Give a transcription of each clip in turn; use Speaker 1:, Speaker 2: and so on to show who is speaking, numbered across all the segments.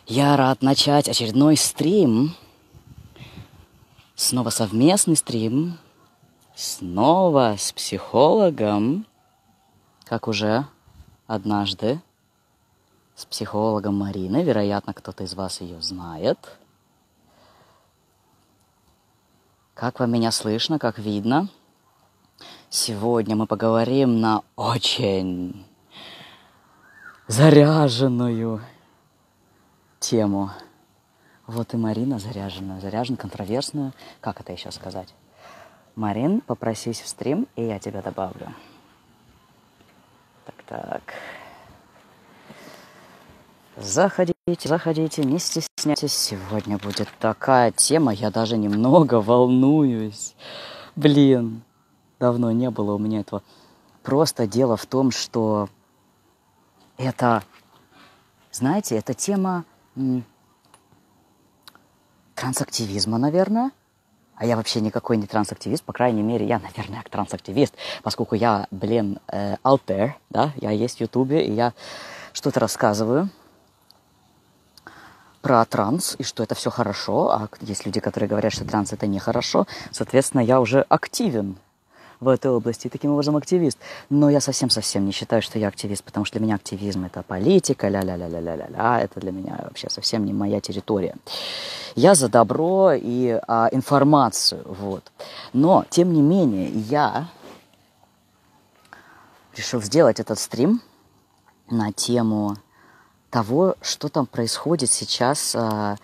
Speaker 1: Я рад начать очередной стрим. Снова совместный стрим. Снова с психологом. Как уже однажды. С психологом Мариной. Вероятно, кто-то из вас ее знает. Как вам меня слышно, как видно? Сегодня мы поговорим на очень заряженную тему. Вот и Марина заряжена, контроверсную. Как это еще сказать? Марин, попросись в стрим, и я тебя добавлю. Так. Заходите, не стесняйтесь. Сегодня будет такая тема, я даже немного волнуюсь. Блин, давно не было у меня этого. Просто дело в том, что это, знаете, это тема трансактивизма, наверное. А я вообще никакой не трансактивист, по крайней мере, я, наверное, трансактивист, поскольку я, out there, да, я есть в Ютубе, и я что-то рассказываю про транс, и что это все хорошо, а есть люди, которые говорят, что транс это нехорошо, соответственно, я уже активен в этой области, и таким образом активист. Но я совсем не считаю, что я активист, потому что для меня активизм это политика, ля-ля-ля-ля-ля-ля, это для меня вообще совсем не моя территория. Я за добро и информацию, вот. Но, тем не менее, я решил сделать этот стрим на тему того, что там происходит сейчас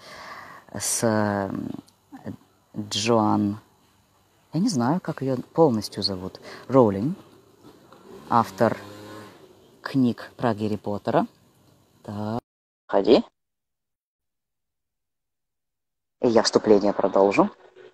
Speaker 1: с Джоан. Я не знаю, как ее полностью зовут. Роулинг, автор книг про Гарри Поттера. Так, ходи. И я вступление продолжу.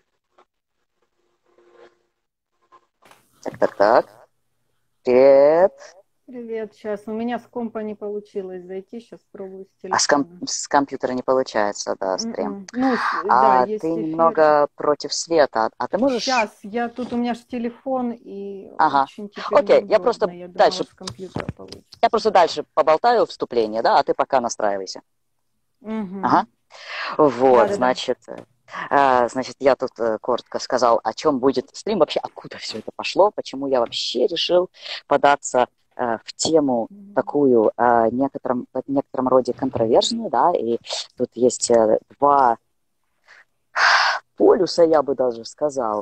Speaker 1: Так. Привет.
Speaker 2: Привет, сейчас. У меня с компа не получилось зайти, сейчас пробую с
Speaker 1: А
Speaker 2: телефона.
Speaker 1: с компьютера не получается, да, стрим.
Speaker 2: Ну, да, есть
Speaker 1: Ты
Speaker 2: эфир.
Speaker 1: немного против света. А ты можешь...
Speaker 2: Сейчас, у меня же телефон, и
Speaker 1: Ага.
Speaker 2: очень теперь
Speaker 1: Окей, я
Speaker 2: неудобно.
Speaker 1: просто
Speaker 2: Я думала,
Speaker 1: дальше...
Speaker 2: с компьютера получится.
Speaker 1: Я просто дальше поболтаю вступление, да, а ты пока настраивайся. Ага.
Speaker 2: Угу.
Speaker 1: Вот,
Speaker 2: Да.
Speaker 1: значит, я тут коротко сказал, о чем будет стрим, вообще откуда все это пошло, почему я вообще решил податься в тему такую в некотором роде контроверсную, да, и тут есть два полюса, я бы даже сказал.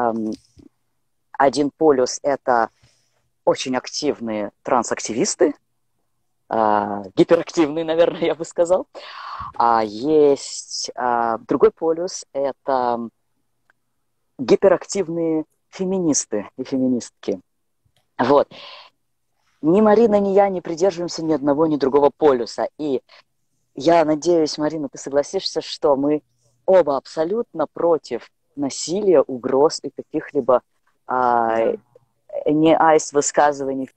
Speaker 1: Один полюс – это очень активные трансактивисты, гиперактивные, наверное, я бы сказал. А есть другой полюс – это гиперактивные феминисты и феминистки. Вот. Ни Марина, ни я не придерживаемся ни одного, ни другого полюса. И я надеюсь, Марина, ты согласишься, что мы оба абсолютно против насилия, угроз и каких-либо высказываний,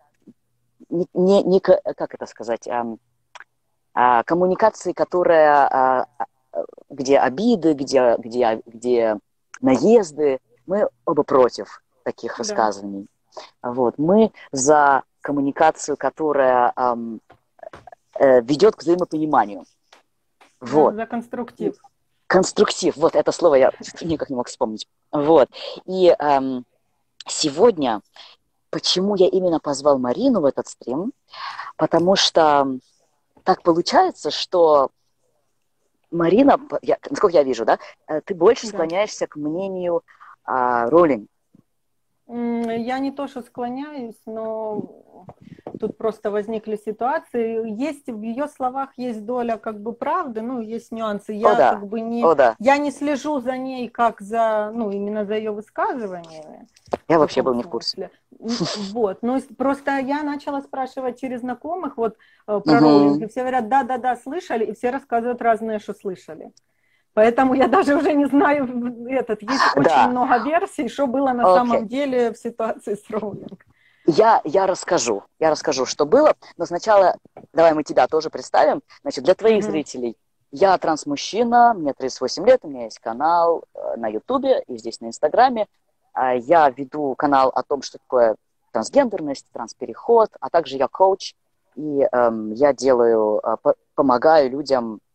Speaker 1: как это сказать, коммуникации, которая, где обиды, где наезды, мы оба против таких высказываний. Вот. Мы за коммуникацию, которая ведет к взаимопониманию. Вот.
Speaker 2: За конструктив.
Speaker 1: Конструктив, вот это слово я никак не мог вспомнить. Вот. И сегодня, почему я именно позвал Марину в этот стрим, потому что так получается, что Марина, насколько я вижу, да, ты больше склоняешься к мнению Роулинг.
Speaker 2: Я не то, что склоняюсь, но тут просто возникли ситуации. Есть в ее словах есть доля как бы правды, ну, есть нюансы. Я я не слежу за ней как за, именно за ее высказываниями.
Speaker 1: Я вообще был не в курсе.
Speaker 2: Вот, ну, просто я начала спрашивать через знакомых вот про Роулинг, и все говорят, да, слышали, и все рассказывают разные, что слышали. Поэтому я даже уже не знаю, есть очень много версий, что было на самом деле в ситуации с Роулинг.
Speaker 1: Я расскажу, что было, но сначала давай мы тебя тоже представим. Значит, для твоих зрителей, я трансмужчина, мне 38 лет, у меня есть канал на Ютубе и здесь на Инстаграме. Я веду канал о том, что такое трансгендерность, транспереход, а также я коуч, и я помогаю людям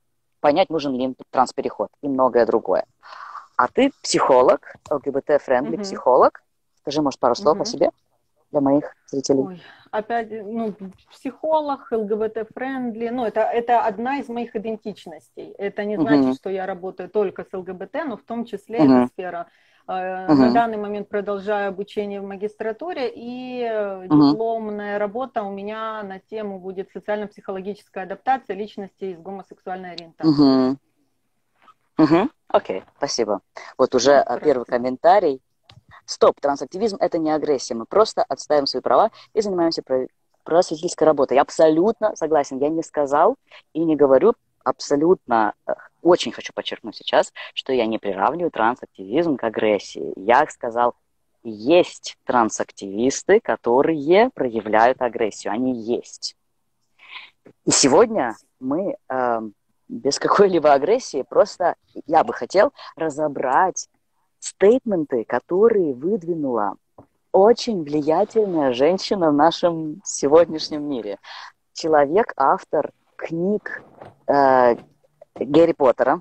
Speaker 1: понять, нужен ли им транспереход и многое другое. А ты психолог, ЛГБТ-френдли психолог. Скажи, может, пару слов о себе для моих зрителей?
Speaker 2: Ой, опять, психолог, ЛГБТ-френдли, это одна из моих идентичностей. Это не значит, что я работаю только с ЛГБТ, но в том числе эта сфера. На данный момент продолжаю обучение в магистратуре, и дипломная работа у меня на тему будет социально-психологическая адаптация личностей с гомосексуальной ориентацией.
Speaker 1: Окей, спасибо. Вот уже первый комментарий. Стоп, трансактивизм – это не агрессия. Мы просто отстаиваем свои права и занимаемся просветительской работой. Я абсолютно согласен. Я не сказал и не говорю абсолютно. Очень хочу подчеркнуть сейчас, что я не приравниваю трансактивизм к агрессии. Я сказал, есть трансактивисты, которые проявляют агрессию. Они есть. И сегодня мы без какой-либо агрессии просто, я бы хотел разобрать стейтменты, которые выдвинула очень влиятельная женщина в нашем сегодняшнем мире. Человек, автор книг Гарри Поттера.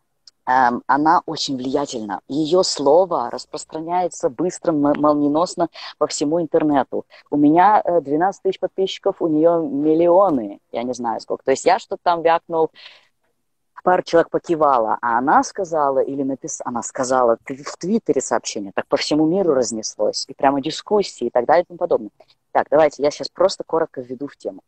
Speaker 1: Она очень влиятельна. Ее слово распространяется быстро, молниеносно по всему интернету. У меня 12 тысяч подписчиков, у нее миллионы, я не знаю сколько. То есть я что-то там вякнул, пару человек покивала, а она сказала или написала, она сказала в Твиттере сообщение, так по всему миру разнеслось, и прямо дискуссии и так далее и тому подобное. Так, давайте я сейчас просто коротко введу в тему.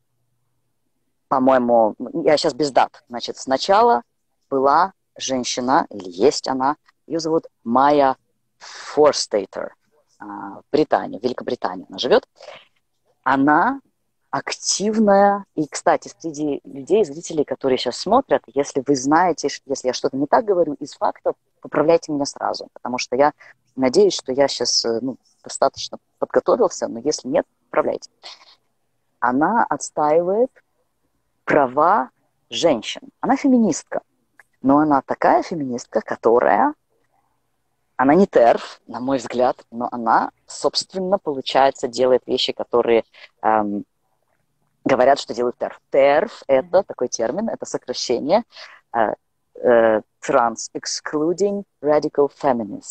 Speaker 1: По-моему, я сейчас без дат. Значит, сначала была женщина, или есть она, ее зовут Майя Форстейтер, в Британии, в Великобритании она живет. Она активная, и, кстати, среди людей, зрителей, которые сейчас смотрят, если вы знаете, если я что-то не так говорю из фактов, поправляйте меня сразу, потому что я надеюсь, что я сейчас достаточно подготовился, но если нет, поправляйте. Она отстаивает права женщин. Она феминистка, но она такая феминистка, которая, она не TERF, на мой взгляд, но она, собственно, получается, делает вещи, которые говорят, что делают TERF. TERF – это такой термин, это сокращение Trans-Excluding Radical Feminist.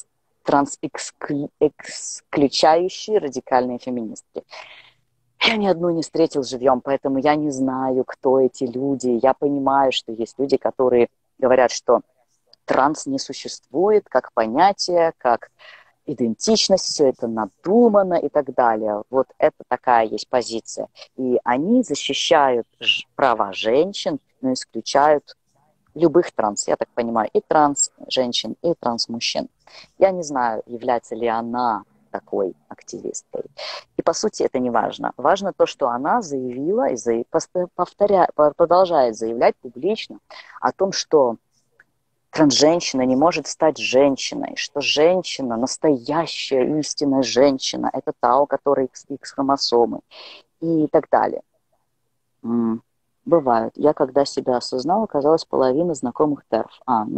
Speaker 1: Трансисключающие радикальные феминистки. Я ни одну не встретил живьем, поэтому я не знаю, кто эти люди. Я понимаю, что есть люди, которые говорят, что транс не существует как понятие, как идентичность, все это надумано и так далее. Вот это такая есть позиция. И они защищают права женщин, но исключают любых транс, я так понимаю, и транс-женщин, и транс-мужчин. Я не знаю, является ли она такой активисткой. И, по сути, это не важно. Важно то, что она заявила и продолжает заявлять публично о том, что трансженщина не может стать женщиной, что женщина, настоящая истинная женщина, это та, у которой X-хромосомы и так далее. Бывают. Я, когда себя осознала, оказалось половина знакомых TERF.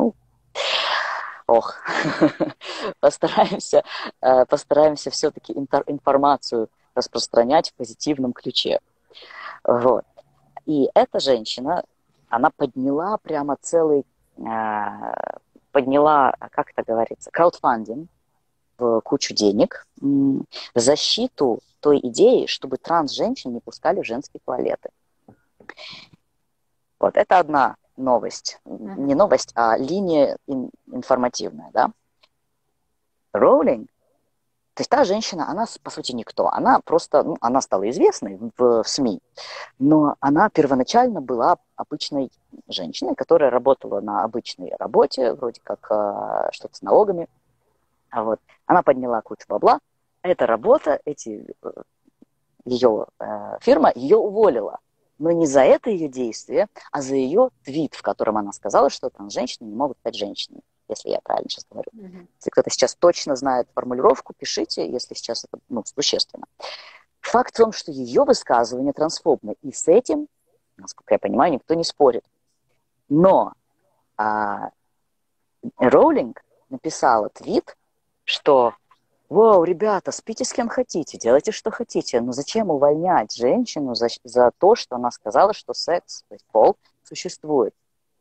Speaker 1: Постараемся все-таки информацию распространять в позитивном ключе. Вот. И эта женщина, она подняла прямо как это говорится, краудфандинг в кучу денег в защиту той идеи, чтобы транс-женщин не пускали в женские туалеты. Вот, это одна новость. Не новость, а линия информативная, да. Роулинг, то есть та женщина, она, по сути, никто. Она просто, она стала известной в СМИ, но она первоначально была обычной женщиной, которая работала на обычной работе, вроде как что-то с налогами. Вот. Она подняла кучу бабла. Эта работа, ее фирма ее уволила. Но не за это ее действие, а за ее твит, в котором она сказала, что трансженщины не могут стать женщинами, если я правильно сейчас говорю. Если кто-то сейчас точно знает формулировку, пишите, если сейчас это существенно. Факт в том, что ее высказывание трансфобно, и с этим, насколько я понимаю, никто не спорит. Но Роулинг написала твит, что «Вау, ребята, спите с кем хотите, делайте, что хотите, но зачем увольнять женщину за то, что она сказала, что секс, то есть пол, существует?»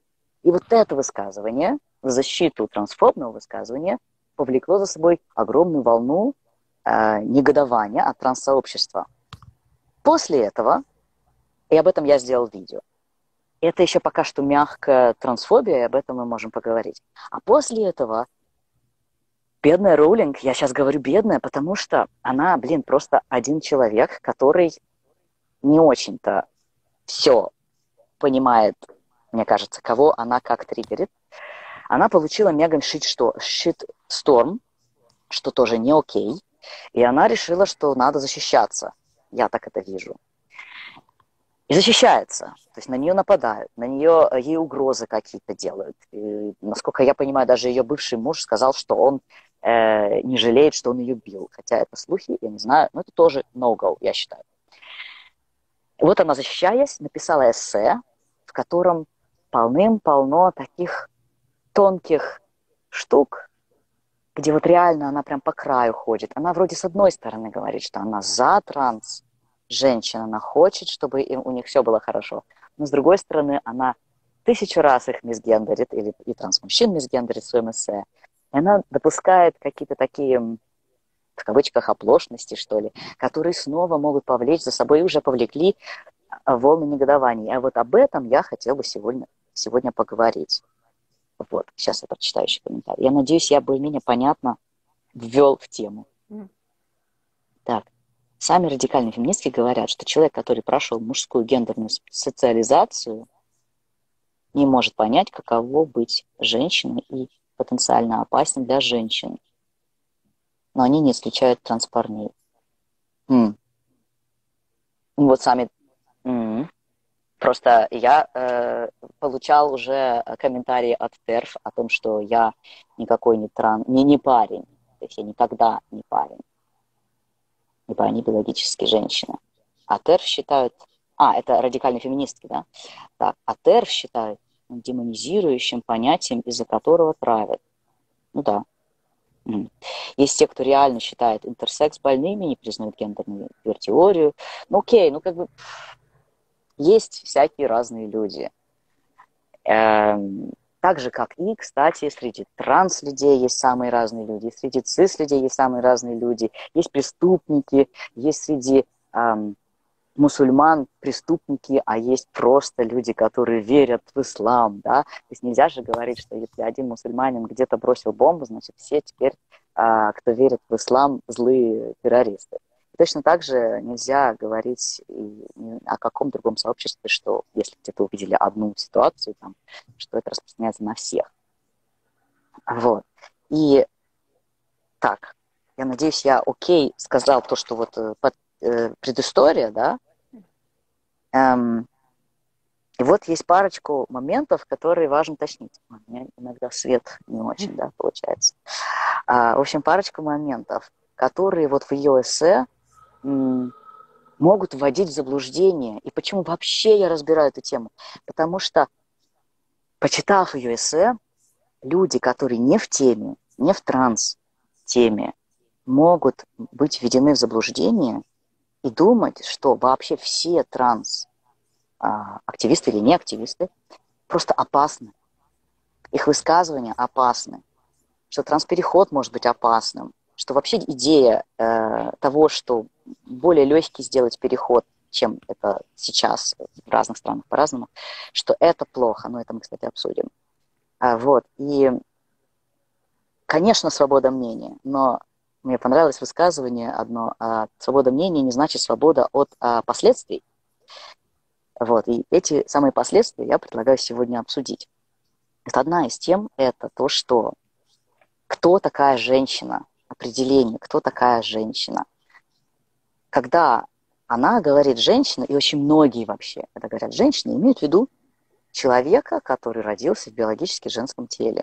Speaker 1: И вот это высказывание в защиту трансфобного высказывания повлекло за собой огромную волну негодования от транссообщества. После этого, и об этом я сделал видео, это еще пока что мягкая трансфобия, и об этом мы можем поговорить. А после этого бедная Роулинг, я сейчас говорю бедная, потому что она, просто один человек, который не очень-то все понимает, мне кажется, кого она как триггерит. Она получила мега шит-шторм, что тоже не окей, и она решила, что надо защищаться. Я так это вижу. И защищается. То есть на нее нападают, ей угрозы какие-то делают. И, насколько я понимаю, даже ее бывший муж сказал, что он не жалеет, что он ее бил. Хотя это слухи, я не знаю, но это тоже no-go, я считаю. И вот она, защищаясь, написала эссе, в котором полным-полно таких тонких штук, где вот реально она прям по краю ходит. Она вроде с одной стороны говорит, что она за транс женщин, она хочет, чтобы у них все было хорошо. Но с другой стороны, она 1000 раз их мисгендерит, или и транс-мужчин мисгендерит в своем эссе. И она допускает какие-то такие, в кавычках, оплошности, что ли, которые снова могут повлечь за собой, и уже повлекли волны негодования. А вот об этом я хотел бы сегодня поговорить. Вот, сейчас я прочитаю еще комментарий. Я надеюсь, я более-менее понятно ввел в тему. Так. Сами радикальные феминистки говорят, что человек, который прошел мужскую гендерную социализацию, не может понять, каково быть женщиной и потенциально опасен для женщин. Но они не исключают транспарней. Вот сами... Просто я получал уже комментарии от ТЕРФ о том, что я никакой не парень. То есть я никогда не парень. Ибо они биологически женщины. А ТЕРФ считают... это радикальные феминистки, да? Так, а ТЕРФ считают демонизирующим понятием, из-за которого травят. Ну да. Есть те, кто реально считает интерсекс больными, не признают гендерную квир-теорию. Ну окей, есть всякие разные люди. Так же, как и, кстати, среди транс-людей есть самые разные люди, среди цис-людей есть самые разные люди, есть преступники, есть среди мусульман преступники, а есть просто люди, которые верят в ислам, да. То есть нельзя же говорить, что если один мусульманин где-то бросил бомбу, значит, все теперь, кто верит в ислам, злые террористы. Точно так же нельзя говорить о каком другом сообществе, что если где-то увидели одну ситуацию, там, что это распространяется на всех. Вот. И так, я надеюсь, я окей сказал то, что вот предыстория, да. И вот есть парочку моментов, которые важно уточнить. У меня иногда свет не очень, да, получается. В общем, парочку моментов, которые вот в ее эссе могут вводить в заблуждение. И почему вообще я разбираю эту тему? Потому что, почитав ее эссе, люди, которые не в теме, не в транс-теме, могут быть введены в заблуждение и думать, что вообще все транс-активисты или не активисты просто опасны. Их высказывания опасны. Что транспереход может быть опасным. Что вообще идея того, что более легкий сделать переход, чем это сейчас в разных странах по-разному, что это плохо. Но это мы, кстати, обсудим. Вот. И, конечно, свобода мнения. Но мне понравилось высказывание одно. Свобода мнения не значит свобода от последствий. Вот. И эти самые последствия я предлагаю сегодня обсудить. Это одна из тем, это то, что кто такая женщина, определение, кто такая женщина. Когда она говорит женщина, и очень многие вообще, когда говорят женщина, имеют в виду человека, который родился в биологически женском теле.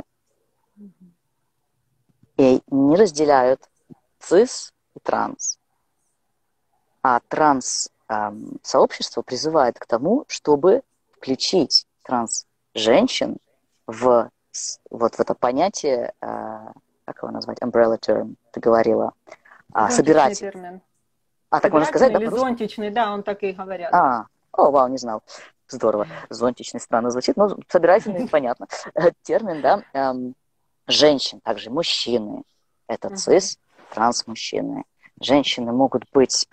Speaker 1: И не разделяют цис и транс. А транс-сообщество призывает к тому, чтобы включить транс-женщин в это понятие, как его назвать, umbrella term, ты говорила, собиратель.
Speaker 2: Термин.
Speaker 1: Так можно сказать, да?
Speaker 2: Или зонтичный, да, он так и говорят.
Speaker 1: Вау, не знал. здорово, зонтичный странно звучит, но собирательный, понятно. Термин, да, женщин, также мужчины. Это цис, транс-мужчины. Женщины могут быть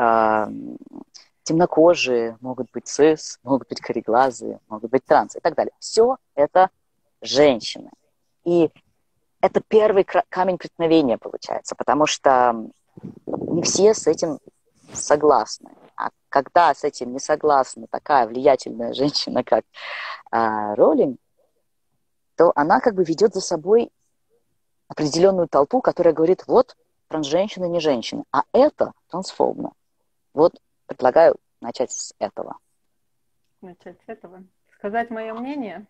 Speaker 1: темнокожие, могут быть цис, могут быть кореглазые, могут быть транс и так далее. Все это женщины. И это первый камень преткновения получается, потому что не все с этим согласны. А когда с этим не согласна такая влиятельная женщина, как Роллинг, то она как бы ведет за собой определенную толпу, которая говорит, вот, трансженщины не женщины, а это трансфобно. Вот предлагаю начать с этого.
Speaker 2: Начать с этого. Сказать мое мнение?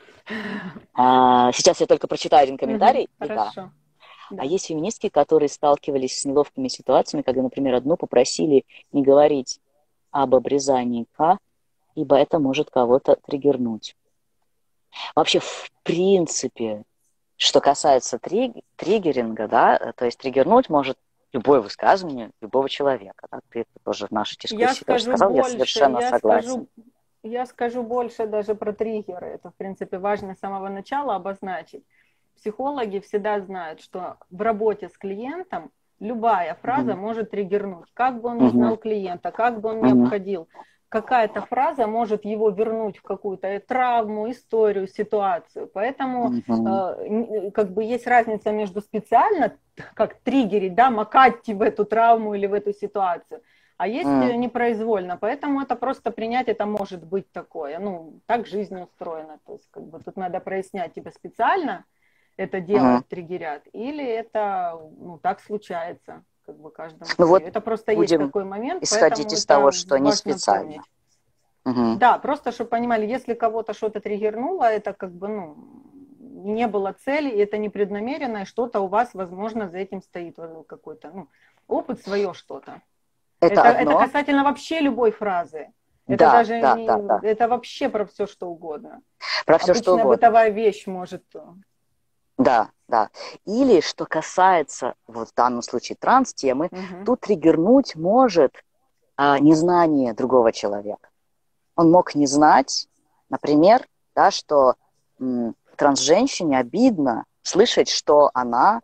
Speaker 1: Сейчас я только прочитаю один комментарий.
Speaker 2: Хорошо.
Speaker 1: Да. А есть феминистки, которые сталкивались с неловкими ситуациями, когда, например, одну попросили не говорить об обрезании К, ибо это может кого-то триггернуть. Вообще, в принципе, что касается триггеринга, да, то есть триггернуть может любое высказывание любого человека. Да? Ты это тоже в нашей дискуссии тоже сказал, я совершенно согласен.
Speaker 2: Я скажу больше даже про триггеры. Это, в принципе, важно с самого начала обозначить. Психологи всегда знают, что в работе с клиентом любая фраза может триггернуть. Как бы он ни знал клиента, как бы он ни обходил, какая-то фраза может его вернуть в какую-то травму, историю, ситуацию. Поэтому как бы есть разница между специально, как триггерить, да, макать в эту травму или в эту ситуацию, а есть непроизвольно. Поэтому это просто принять, это может быть такое. Ну, так жизнь устроена. То есть как бы тут надо прояснять, тебе специально это делают, триггерят, или это, ну, так случается, как бы каждому.
Speaker 1: Ну вот
Speaker 2: это просто есть такой момент,
Speaker 1: исходить из того, что не специально.
Speaker 2: Да, просто чтобы понимали, если кого-то что-то триггернуло, это как бы, ну, не было цели, это непреднамеренно, и что-то у вас, возможно, за этим стоит какой-то, ну, опыт свое что-то. Это касательно вообще любой фразы. Это даже это вообще про все, что угодно.
Speaker 1: Про все, что угодно.
Speaker 2: Бытовая вещь может...
Speaker 1: Да, да. Или, что касается, вот в данном случае, транс-темы, тут триггернуть может незнание другого человека. Он мог не знать, например, да, что трансженщине обидно слышать, что она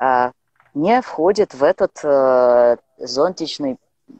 Speaker 1: не входит в этот зонтичный...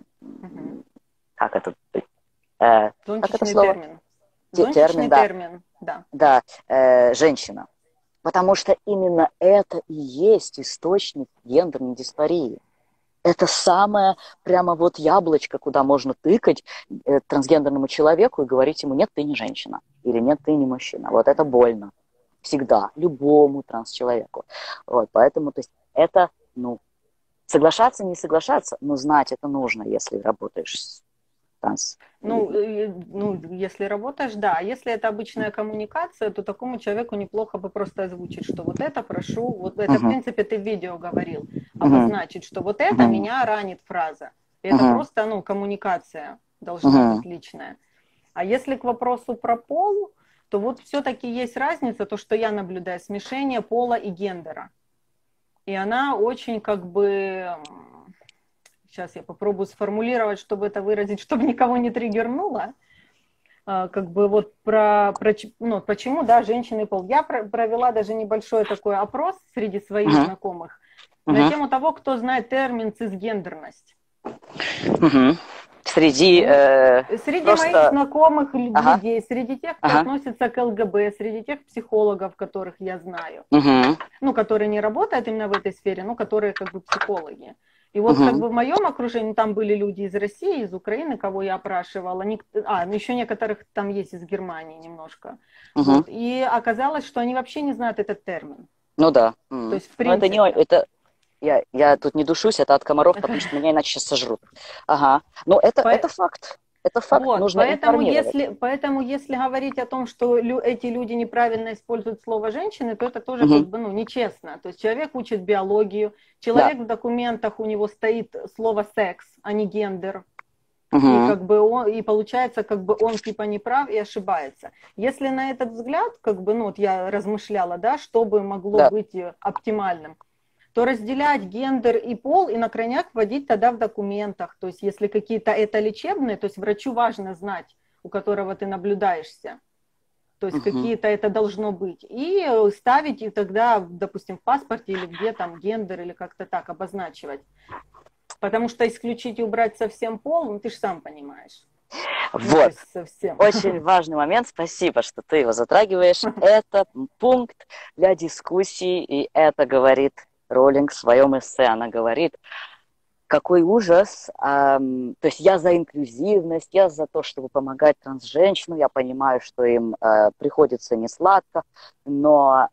Speaker 1: Как это?
Speaker 2: Зонтичный термин.
Speaker 1: Зонтичный
Speaker 2: термин, да.
Speaker 1: Да, женщина. Потому что именно это и есть источник гендерной дисфории. Это самое прямо вот яблочко, куда можно тыкать трансгендерному человеку и говорить ему, нет, ты не женщина, или нет, ты не мужчина. Вот это больно. Всегда, любому трансчеловеку. Вот, поэтому, то есть, это, ну, соглашаться, не соглашаться, но знать это нужно, если работаешь с транс.
Speaker 2: Ну, если работаешь, да. А если это обычная коммуникация, то такому человеку неплохо бы просто озвучить, что вот это прошу, вот это, в принципе, ты в видео говорил, обозначить, что вот это меня ранит фраза. И это просто, ну, коммуникация должна быть личная. А если к вопросу про пол, то вот все-таки есть разница, то, что я наблюдаю, смешение пола и гендера. И она очень как бы... Сейчас я попробую сформулировать, чтобы это выразить, чтобы никого не триггернуло. Как бы вот ну, почему, да, женщины и пол. Я провела даже небольшой такой опрос среди своих знакомых на тему того, кто знает термин цисгендерность.
Speaker 1: Среди
Speaker 2: моих знакомых людей, среди тех, кто относится к ЛГБ, среди тех психологов, которых я знаю, ну, которые не работают именно в этой сфере, но которые как бы психологи. И вот как бы в моем окружении там были люди из России, из Украины, кого я опрашивала, ну еще некоторых там есть из Германии немножко. Вот. И оказалось, что они вообще не знают этот термин.
Speaker 1: Ну да.
Speaker 2: То есть, в принципе...
Speaker 1: Но это не, я тут не душусь, это от комаров, потому что меня иначе сейчас сожрут. Ага. Но это факт. Это факт,
Speaker 2: вот,
Speaker 1: нужно информировать.
Speaker 2: Поэтому если говорить о том, что эти люди неправильно используют слово «женщины», то это тоже как бы, ну, нечестно. То есть человек учит биологию, человек в документах, у него стоит слово «секс», а не «гендер». И, как бы и получается, как бы он типа не прав и ошибается. Если на этот взгляд, как бы, ну вот я размышляла, да, что бы могло быть оптимальным, то разделять гендер и пол и на крайняк вводить тогда в документах. То есть если какие-то это лечебные, то есть врачу важно знать, у которого ты наблюдаешься. То есть какие-то это должно быть. И ставить, и тогда, допустим, в паспорте или где там гендер, или как-то так обозначивать. Потому что исключить и убрать совсем пол, ну ты же сам понимаешь.
Speaker 1: Вот. Очень важный момент. Спасибо, что ты его затрагиваешь. Это пункт для дискуссии, и это говорит Роулинг в своем эссе. Она говорит, какой ужас. То есть я за инклюзивность, я за то, чтобы помогать трансженщинам. Я понимаю, что им приходится несладко, но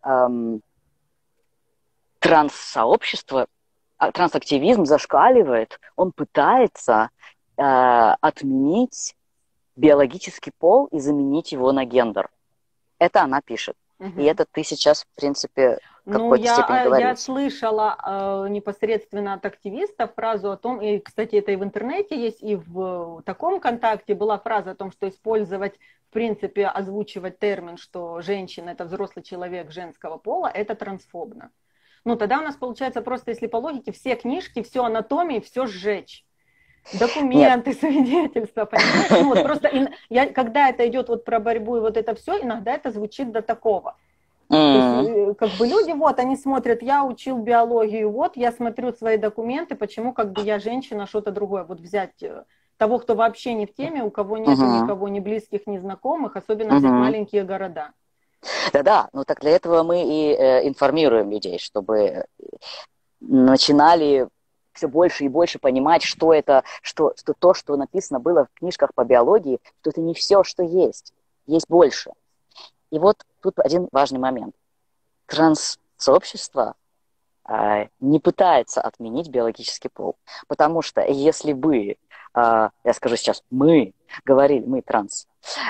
Speaker 1: транссообщество, трансактивизм зашкаливает. Он пытается отменить биологический пол и заменить его на гендер. Это она пишет. И это ты сейчас, в принципе, в какой-то степени говоришь.
Speaker 2: Я слышала непосредственно от активистов фразу о том, и, кстати, это и в интернете есть, и в таком контакте была фраза о том, что использовать, в принципе, озвучивать термин, что женщина – это взрослый человек женского пола, это трансфобно. Ну, тогда у нас получается просто, если по логике, все книжки, все анатомии, все сжечь. Документы, свидетельства, понимаешь? Ну, вот просто когда это идет вот про борьбу и вот это все, иногда это звучит до такого. То есть, как бы люди, вот, они смотрят, я учил биологию, вот, я смотрю свои документы, почему как бы я женщина, что-то другое. Вот взять того, кто вообще не в теме, у кого нет никого, ни близких, ни знакомых, особенно взять маленькие города.
Speaker 1: Да-да, ну так для этого мы и информируем людей, чтобы начинали все больше и больше понимать, что это, что то, что написано было в книжках по биологии, что это не все, что есть больше. И вот тут один важный момент. Транссообщество не пытается отменить биологический пол, потому что если бы, я скажу сейчас, мы транс,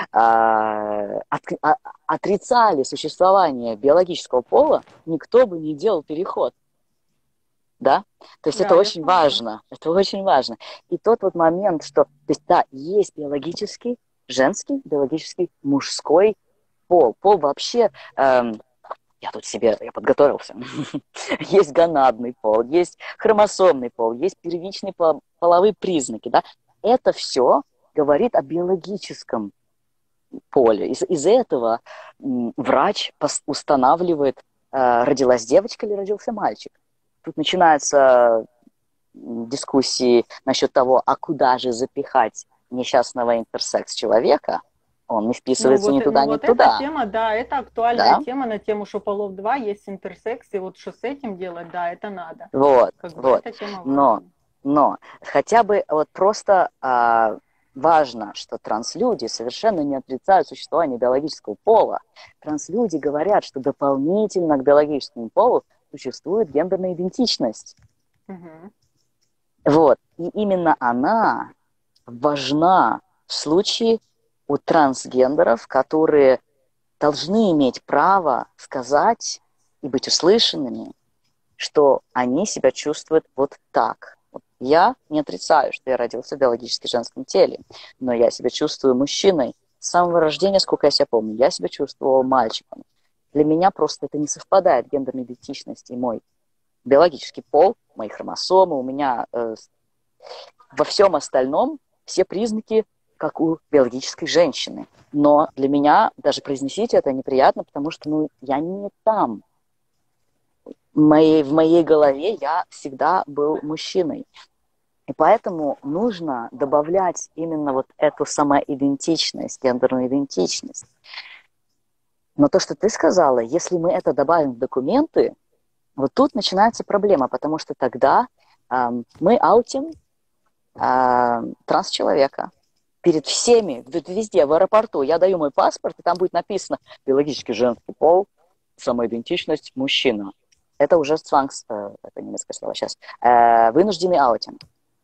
Speaker 1: отрицали существование биологического пола, никто бы не делал переход. Да? То есть это очень важно. Это очень важно. И тот вот момент, что, то есть, да, есть биологический женский, биологический мужской пол. Пол вообще, я подготовился. Есть гонадный пол, есть хромосомный пол, есть первичные половые признаки. Да? Это все говорит о биологическом поле. Из-за этого врач устанавливает, родилась девочка или родился мальчик. Тут начинаются дискуссии насчет того, а куда же запихать несчастного интерсекс-человека. Он не вписывается ни туда, ни туда.
Speaker 2: Эта тема, да, это актуальная тема на тему, что полов два, есть интерсекс, и вот что с этим делать, да, это надо.
Speaker 1: Вот,
Speaker 2: эта тема важна.
Speaker 1: Но хотя бы вот просто важно, что транслюди совершенно не отрицают существование биологического пола. Транслюди говорят, что дополнительно к биологическому полу существует гендерная идентичность. Вот. И именно она важна в случае у трансгендеров, которые должны иметь право сказать и быть услышанными, что они себя чувствуют вот так. Вот я не отрицаю, что я родился в биологически женском теле, но я себя чувствую мужчиной. С самого рождения, сколько я себя помню, я себя чувствовала мальчиком. Для меня просто это не совпадает, гендерная идентичность и мой биологический пол, мои хромосомы, у меня во всем остальном все признаки, как у биологической женщины. Но для меня даже произносить это неприятно, потому что я не там. В моей голове я всегда был мужчиной. И поэтому нужно добавлять именно вот эту самоидентичность, гендерную идентичность. Но то, что ты сказала, если мы это добавим в документы, вот тут начинается проблема, потому что тогда мы аутим трансчеловека перед всеми, везде, в аэропорту. Я даю мой паспорт, и там будет написано биологический женский пол, самоидентичность мужчина. Это уже это немецкое слово сейчас, вынужденный аутинг.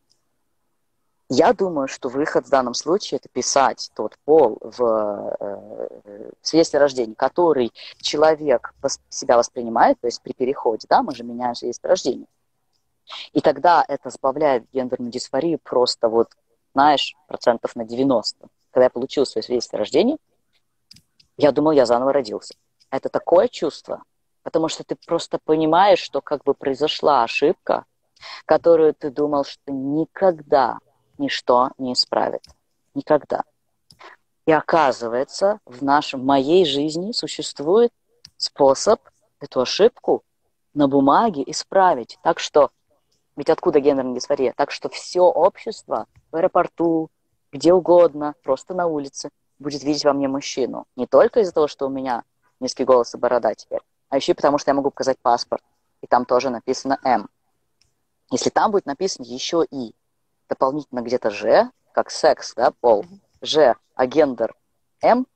Speaker 1: Я думаю, что выход в данном случае – это писать тот пол в свидетельстве о рождении, который человек себя воспринимает, то есть при переходе, да, мы же меняем свидетельство о рождении. И тогда это сбавляет гендерную дисфорию просто вот, знаешь, процентов на 90. Когда я получил свое свидетельство о рождении, я думал, я заново родился. Это такое чувство, потому что ты просто понимаешь, что как бы произошла ошибка, которую ты думал, что никогда ничто не исправит. Никогда. И оказывается, в моей жизни существует способ эту ошибку на бумаге исправить. Так что, ведь откуда гендерная дисфория? Так что все общество в аэропорту, где угодно, просто на улице, будет видеть во мне мужчину. Не только из-за того, что у меня низкий голос и борода теперь, а еще и потому, что я могу показать паспорт, и там тоже написано «М». Если там будет написано еще и дополнительно где-то «Ж», как секс, да, пол, «Ж», а гендер «М»,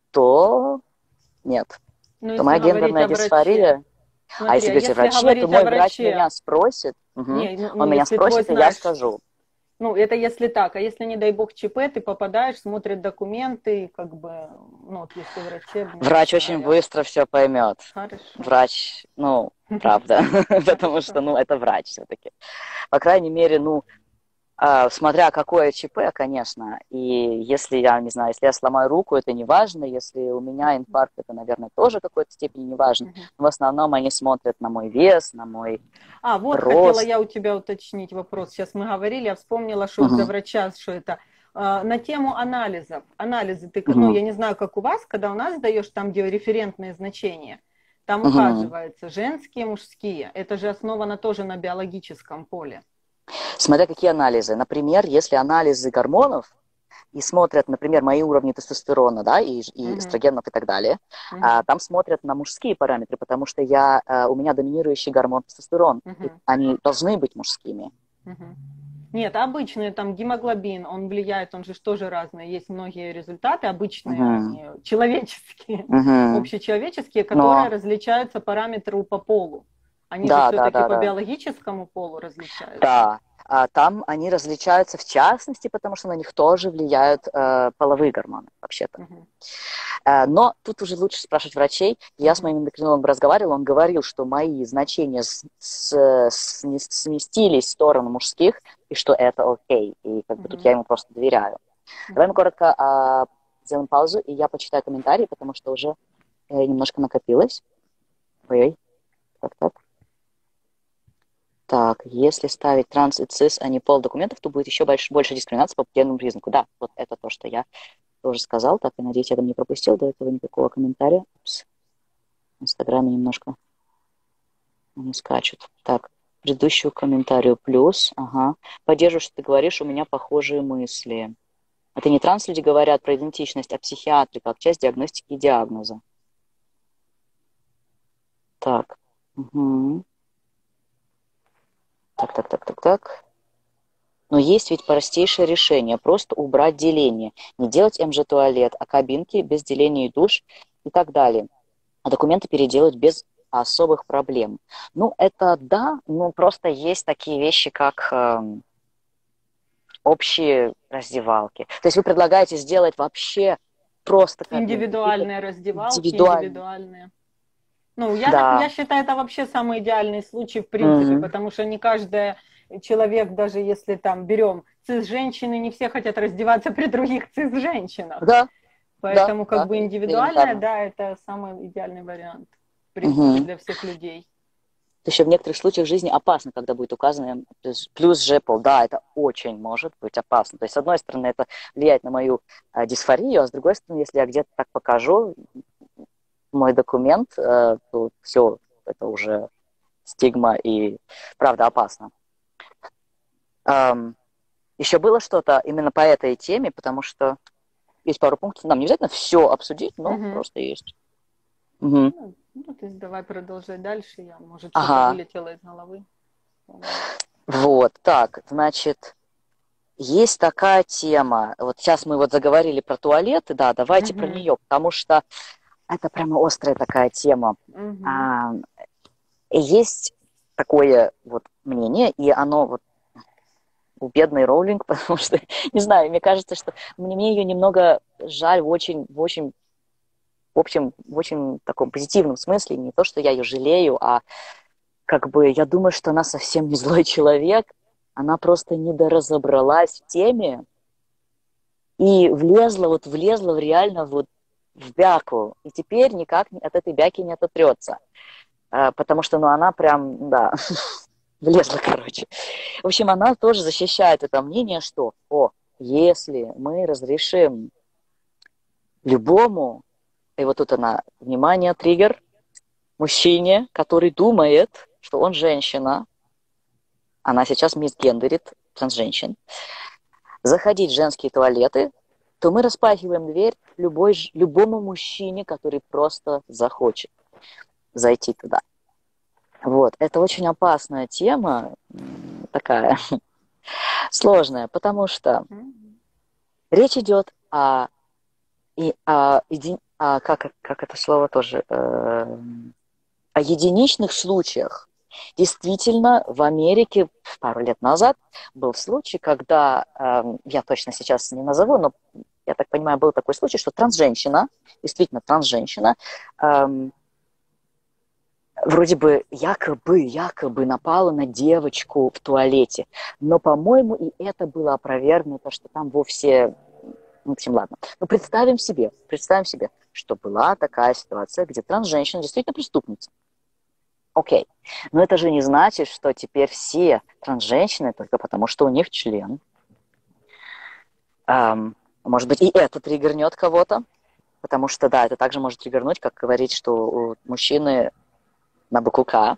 Speaker 1: то нет.
Speaker 2: Ну,
Speaker 1: То моя
Speaker 2: если говорить
Speaker 1: гендерная
Speaker 2: о враче.
Speaker 1: дисфория... А
Speaker 2: Смотри,
Speaker 1: если
Speaker 2: а
Speaker 1: говорить о
Speaker 2: если
Speaker 1: враче, то
Speaker 2: говорить о
Speaker 1: мой врач
Speaker 2: враче,
Speaker 1: меня спросит,
Speaker 2: не,
Speaker 1: он меня
Speaker 2: если твой,
Speaker 1: спросит, и я
Speaker 2: знаешь,
Speaker 1: скажу.
Speaker 2: ну, это если так, а если, не дай бог, ЧП, ты попадаешь, смотрят документы, и как бы, ну, вот если врачебная
Speaker 1: Врач очень
Speaker 2: история.
Speaker 1: быстро все поймет.
Speaker 2: Хорошо.
Speaker 1: Врач, правда, потому что,
Speaker 2: Хорошо.
Speaker 1: это врач все-таки. По крайней мере, смотря какое ЧП, конечно, и если я, не знаю, если я сломаю руку, это не важно, если у меня инфаркт, это, наверное, тоже в какой-то степени не важно. Но в основном они смотрят на мой вес, на мой
Speaker 2: Вот хотела
Speaker 1: рост.
Speaker 2: я у тебя уточнить вопрос. Сейчас мы говорили, я вспомнила, что вот за
Speaker 1: Мгм.
Speaker 2: врача, что это. На тему анализов. Анализы, ты, ну,
Speaker 1: Мгм.
Speaker 2: я не знаю, как у вас, когда у нас сдаешь там, где референтные значения, там
Speaker 1: Мгм.
Speaker 2: указывается женские, мужские. Это же основано тоже на биологическом поле.
Speaker 1: Смотря какие анализы. Например, если анализы гормонов, и смотрят, например, мои уровни тестостерона, да, и
Speaker 2: Угу,
Speaker 1: эстрогенов и так далее,
Speaker 2: угу,
Speaker 1: там смотрят на мужские параметры, потому что у меня доминирующий гормон тестостерон, и
Speaker 2: угу,
Speaker 1: они должны быть мужскими.
Speaker 2: угу. Нет, обычный там гемоглобин, он влияет, он же тоже разный. Есть многие результаты, обычные,
Speaker 1: Угу.
Speaker 2: они человеческие,
Speaker 1: Угу.
Speaker 2: общечеловеческие, которые
Speaker 1: Но,
Speaker 2: различаются параметры по полу. Они же
Speaker 1: да, да,
Speaker 2: все-таки
Speaker 1: да,
Speaker 2: по
Speaker 1: да,
Speaker 2: биологическому полу различаются.
Speaker 1: да. А там они различаются в частности, потому что на них тоже влияют половые гормоны, вообще-то.
Speaker 2: Угу,
Speaker 1: Но тут уже лучше спрашивать врачей. Я с
Speaker 2: угу,
Speaker 1: моим эндокринологом разговаривала, он говорил, что мои значения сместились в сторону мужских, и что это окей. И как бы тут
Speaker 2: угу,
Speaker 1: я ему просто доверяю. Давай мы
Speaker 2: угу.
Speaker 1: коротко сделаем паузу, и я почитаю комментарии, потому что уже немножко накопилось. Ой, так. Так, если ставить транс и цис, а не пол документов, то будет еще больше дискриминации по гендерному признаку. Да, вот это то, что я тоже сказал. Так, я надеюсь, я там не пропустил до этого никакого комментария. Упс. В Инстаграме немножко они скачут. Так, предыдущую комментарию плюс. Ага. Поддерживаю, что ты говоришь, у меня похожие мысли. Это не транс-люди говорят про идентичность, а психиатры, как часть диагностики и диагноза. Так. Угу. Так. Но есть ведь простейшее решение. Просто убрать деление. Не делать МЖ-туалет, а кабинки без деления и душ и так далее. А документы переделать без особых проблем. Ну, это да, но просто есть такие вещи, как общие раздевалки. То есть вы предлагаете сделать вообще просто кабинки, какие-то
Speaker 2: Индивидуальные раздевалки,
Speaker 1: индивидуальные.
Speaker 2: индивидуальные. Ну, я
Speaker 1: Да.
Speaker 2: считаю, это вообще самый идеальный случай в принципе,
Speaker 1: Мгм.
Speaker 2: потому что не каждый человек, даже если там берем цис-женщины, не все хотят раздеваться при других цис-женщинах.
Speaker 1: Да, да,
Speaker 2: Поэтому как
Speaker 1: да,
Speaker 2: бы
Speaker 1: это
Speaker 2: индивидуальная,
Speaker 1: элементарно.
Speaker 2: да, это самый идеальный вариант, в принципе,
Speaker 1: Мгм.
Speaker 2: для всех людей.
Speaker 1: Еще в некоторых случаях жизни опасно, когда будет указано плюс ЖПЛ. Да, это очень может быть опасно. То есть, с одной стороны, это влияет на мою дисфорию, а с другой стороны, если я где-то так покажу мой документ, то все, это уже стигма и правда опасно. Еще было что-то именно по этой теме, потому что есть пару пунктов. Нам не обязательно все обсудить, но
Speaker 2: Угу.
Speaker 1: просто есть. Угу.
Speaker 2: Ну, то есть давай продолжать дальше. Я, может, что-то
Speaker 1: Ага,
Speaker 2: вылетело из головы.
Speaker 1: вот, так, значит, есть такая тема. Вот сейчас мы вот заговорили про туалеты, да, давайте про
Speaker 2: Угу.
Speaker 1: нее, потому что это прямо острая такая тема.
Speaker 2: Угу.
Speaker 1: А, и есть такое вот мнение, и оно вот у бедной Роулинг, потому что, не знаю, мне кажется, что мне ее немного жаль в общем, в очень таком позитивном смысле. Не то, что я ее жалею, а как бы я думаю, что она совсем не злой человек. Она просто недоразобралась в теме и влезла реально вот в бяку. И теперь никак от этой бяки не ототрется. Потому что, она прям, да, влезла, короче. В общем, она тоже защищает это мнение, что, если мы разрешим любому, и вот тут она, внимание, триггер, мужчине, который думает, что он женщина, она сейчас мисгендерит трансженщин, заходить в женские туалеты, то мы распахиваем дверь любому мужчине, который просто захочет зайти туда. Вот. Это очень опасная тема, такая сложная, потому что речь идет как это слово тоже, о единичных случаях. Действительно, в Америке пару лет назад был случай, когда, я точно сейчас не назову, но я так понимаю, был такой случай, что трансженщина, действительно трансженщина, вроде бы якобы напала на девочку в туалете. Но, по-моему, и это было опровергнуто, что там вовсе... В общем, ладно. Но представим себе, что была такая ситуация, где трансженщина действительно преступница. Окей. Но это же не значит, что теперь все трансженщины только потому, что у них член. Может быть, и это триггернет кого-то. Потому что, да, это также может триггернуть, как говорить, что у мужчины на букву К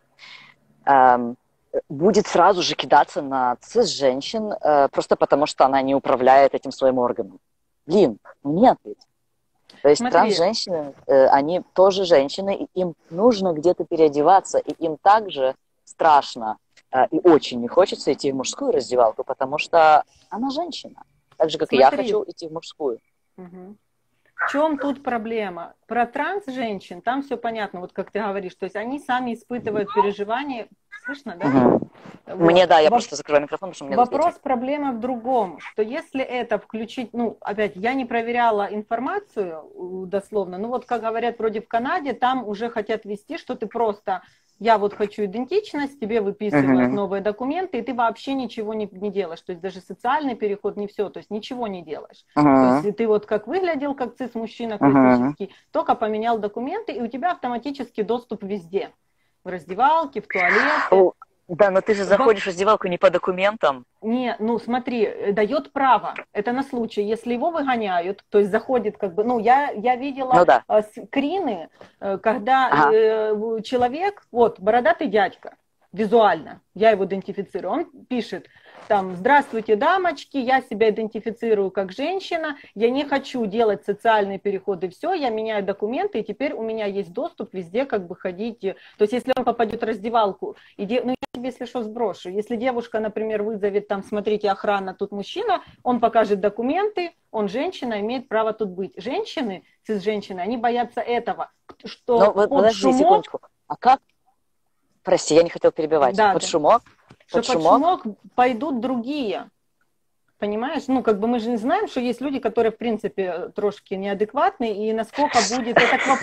Speaker 1: будет сразу же кидаться на цис-женщин, просто потому что она не управляет этим своим органом. Блин, нет ведь. То есть трансженщины, они тоже женщины, и им нужно где-то переодеваться, и им также страшно и очень не хочется идти в мужскую раздевалку, потому что она женщина. Так же, как и я хочу идти в мужскую.
Speaker 2: Угу. В чем тут проблема? Про транс-женщин там все понятно, вот как ты говоришь, то есть они сами испытывают переживания. Слышно, да?
Speaker 1: Угу. Вот. Мне, да, я просто закрываю микрофон, потому что мне
Speaker 2: вопрос, проблема в другом, что если это включить, ну, опять, я не проверяла информацию дословно, ну, вот, как говорят, вроде в Канаде, там уже хотят ввести, что ты просто, я вот хочу идентичность, тебе выписывают новые документы, и ты вообще ничего не делаешь, то есть даже социальный переход, не все, то есть ничего не делаешь. То есть ты вот как выглядел, как цис-мужчина классический, только поменял документы, и у тебя автоматически доступ везде. В раздевалке, в туалете.
Speaker 1: Да, но ты же заходишь в раздевалку не по документам.
Speaker 2: Не, ну смотри, дает право. Это на случай, если его выгоняют, то есть заходит как бы, ну я видела скрины, когда человек, вот, бородатый дядька, визуально, я его идентифицирую, он пишет там: здравствуйте, дамочки, я себя идентифицирую как женщина, я не хочу делать социальные переходы, все, я меняю документы, и теперь у меня есть доступ везде как бы ходить. То есть если он попадет в раздевалку, ну я тебе, если что, сброшу, если девушка, например, вызовет там: смотрите, охрана, тут мужчина, он покажет документы, он женщина, имеет право тут быть. Женщины, цис-женщины, они боятся этого, что
Speaker 1: подожди секундочку, а как? Прости, я не хотел перебивать.
Speaker 2: Да,
Speaker 1: под шумок?
Speaker 2: Под шумок пойдут другие. Понимаешь? Ну, как бы мы же не знаем, что есть люди, которые, в принципе, трошки неадекватны, и насколько будет...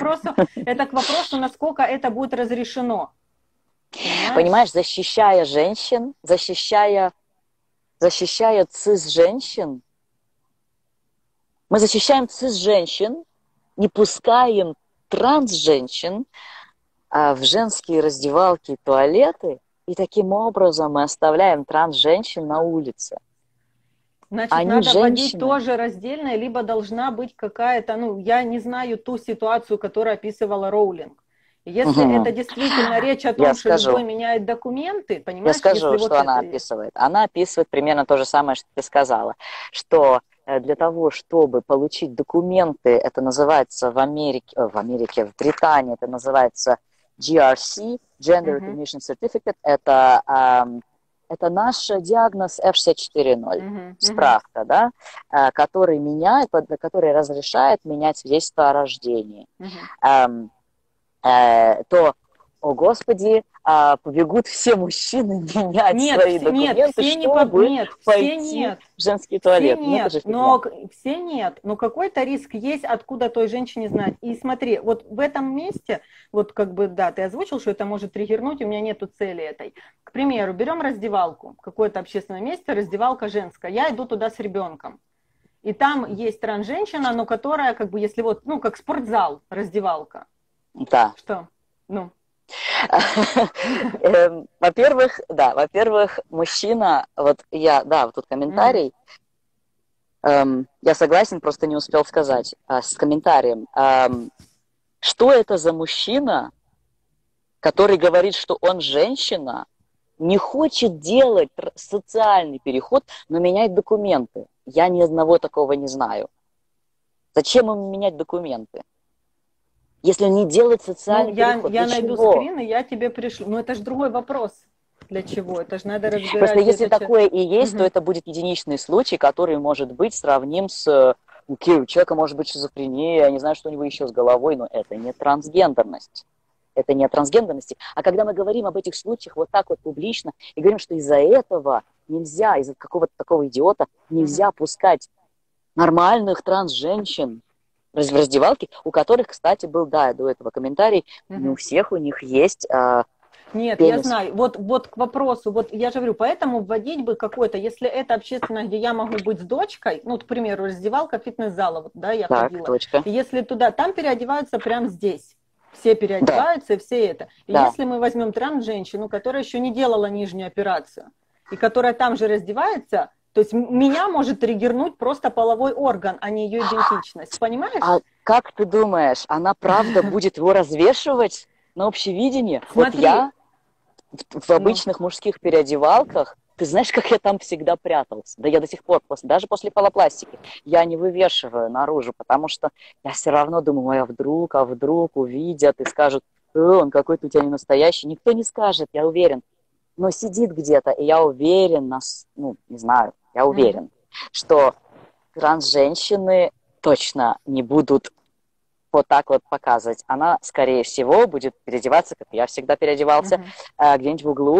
Speaker 2: Это к вопросу, насколько это будет разрешено.
Speaker 1: Понимаешь, защищая женщин, защищая цис-женщин, мы защищаем цис-женщин, не пускаем транс-женщин в женские раздевалки и туалеты, и таким образом мы оставляем транс-женщин на улице.
Speaker 2: Значит, надо вводить тоже раздельно, либо должна быть какая-то, ну, я не знаю ту ситуацию, которую описывала Роулинг. Если это действительно речь о том, что любой меняет документы, понимаешь?
Speaker 1: Я скажу, что она описывает. Она описывает примерно то же самое, что ты сказала, что для того, чтобы получить документы, это называется в Британии, это называется GRC, Gender Recognition Certificate, это наш диагноз F64.0, справка, да, который разрешает менять свидетельство о рождении. То, о господи, побегут все мужчины менять свои документы, чтобы пойти в женский туалет.
Speaker 2: Все нет, но какой-то риск есть, откуда той женщине знать. И смотри, вот в этом месте, вот как бы, да, ты озвучил, что это может триггернуть, у меня нету цели этой. К примеру, берем раздевалку, какое-то общественное место, раздевалка женская, я иду туда с ребенком. И там есть трансженщина, но которая, как бы, если вот, ну, как спортзал, раздевалка.
Speaker 1: Да.
Speaker 2: Что? Ну.
Speaker 1: Во-первых, мужчина, вот тут комментарий, Я согласен, просто не успел сказать с комментарием. Что это за мужчина, который говорит, что он женщина, не хочет делать социальный переход, но менять документы? Я ни одного такого не знаю. Зачем им менять документы? Если он не делает социальный переход,
Speaker 2: я
Speaker 1: для
Speaker 2: найду
Speaker 1: чего?
Speaker 2: скрин, и я тебе пришлю. Но это же другой вопрос. Для чего? Это же надо разбирать.
Speaker 1: Просто если такое и есть, то это будет единичный случай, который может быть сравним с... У человека может быть шизофрения, я не знаю, что у него еще с головой, но это не трансгендерность. Это не о трансгендерности. А когда мы говорим об этих случаях вот так вот публично и говорим, что из-за этого нельзя, из-за какого-то такого идиота нельзя пускать нормальных транс-женщин в раздевалке, у которых, кстати, был, да, до этого комментарий, не у всех у них есть...
Speaker 2: Нет,
Speaker 1: пенис.
Speaker 2: я знаю. Вот к вопросу, вот я же говорю, поэтому вводить бы какой-то, если это общественно, где я могу быть с дочкой, ну, к примеру, раздевалка фитнес-зала, вот, да, я
Speaker 1: Так,
Speaker 2: ходила.
Speaker 1: точка.
Speaker 2: И если туда, там переодеваются прямо здесь. Все переодеваются, и все это. И если мы возьмем транс-женщину, которая еще не делала нижнюю операцию, и которая там же раздевается, то есть меня может триггернуть просто половой орган, а не ее идентичность. Понимаешь?
Speaker 1: А как ты думаешь, она правда будет его развешивать на общевидении? Вот я в обычных мужских переодевалках, ты знаешь, как я там всегда прятался? Да я до сих пор, даже после фалопластики, я не вывешиваю наружу, потому что я все равно думаю, а вдруг увидят и скажут, он какой-то у тебя не настоящий. Никто не скажет, я уверен. Но сидит где-то, и я уверен, не знаю, я уверен, что трансженщины точно не будут вот так вот показывать. Она, скорее всего, будет переодеваться, как я всегда переодевался, где-нибудь в углу,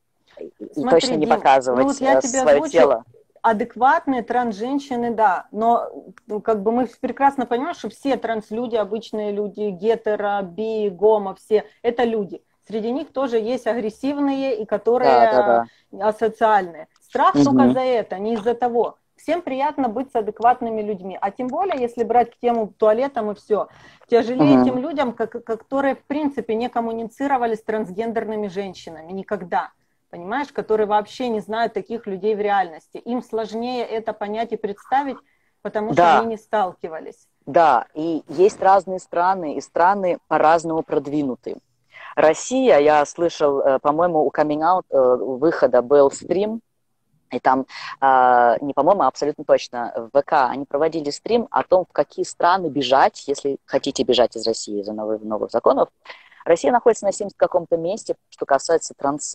Speaker 1: и точно не показывать свое тело.
Speaker 2: Адекватные транс-женщины, да, но как бы мы прекрасно понимаем, что все транслюди, обычные люди, гетеро, би, гомо, все, это люди. Среди них тоже есть агрессивные и которые асоциальные. Страх только за это, не из-за того. Всем приятно быть с адекватными людьми. А тем более, если брать к тему туалетом и все, тяжелее тем людям, которые в принципе не коммуницировали с трансгендерными женщинами никогда. Понимаешь, которые вообще не знают таких людей в реальности. Им сложнее это понять и представить, потому что они не сталкивались.
Speaker 1: Да, и есть разные страны, и страны по-разному продвинуты. Россия, я слышал, по-моему, у Coming Out выхода был стрим, и там, не по-моему, а абсолютно точно, в ВК они проводили стрим о том, в какие страны бежать, если хотите бежать из России из-за новых законов. Россия находится на 70 каком-то месте, что касается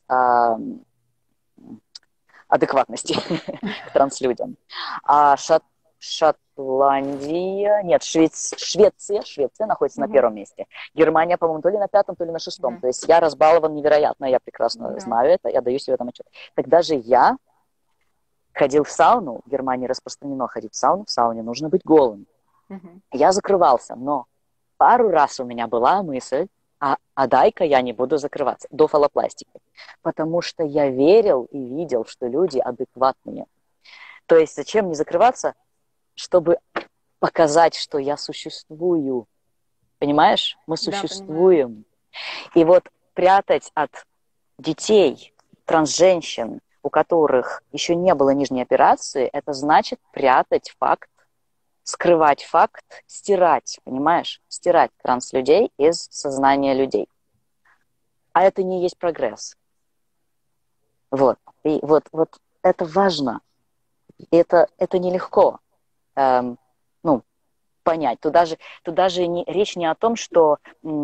Speaker 1: адекватности к транслюдям. А Шотландия, нет, Швеция находится на первом месте. Германия, по-моему, то ли на 5-м, то ли на 6-м. То есть я разбалован невероятно, я прекрасно знаю это, я даю себе там отчет. Так даже я ходил в сауну, в Германии распространено ходить в сауну, в сауне нужно быть голым. Я закрывался, но пару раз у меня была мысль, а дай-ка я не буду закрываться до фалопластики. Потому что я верил и видел, что люди адекватные. То есть зачем не закрываться? Чтобы показать, что я существую. Понимаешь? Мы существуем. И вот прятать от детей, трансженщин, у которых еще не было нижней операции, это значит прятать факт, скрывать факт, стирать, понимаешь? Стирать транслюдей из сознания людей. А это не есть прогресс. Вот. И вот это важно. И это нелегко понять. Тут даже речь не о том, что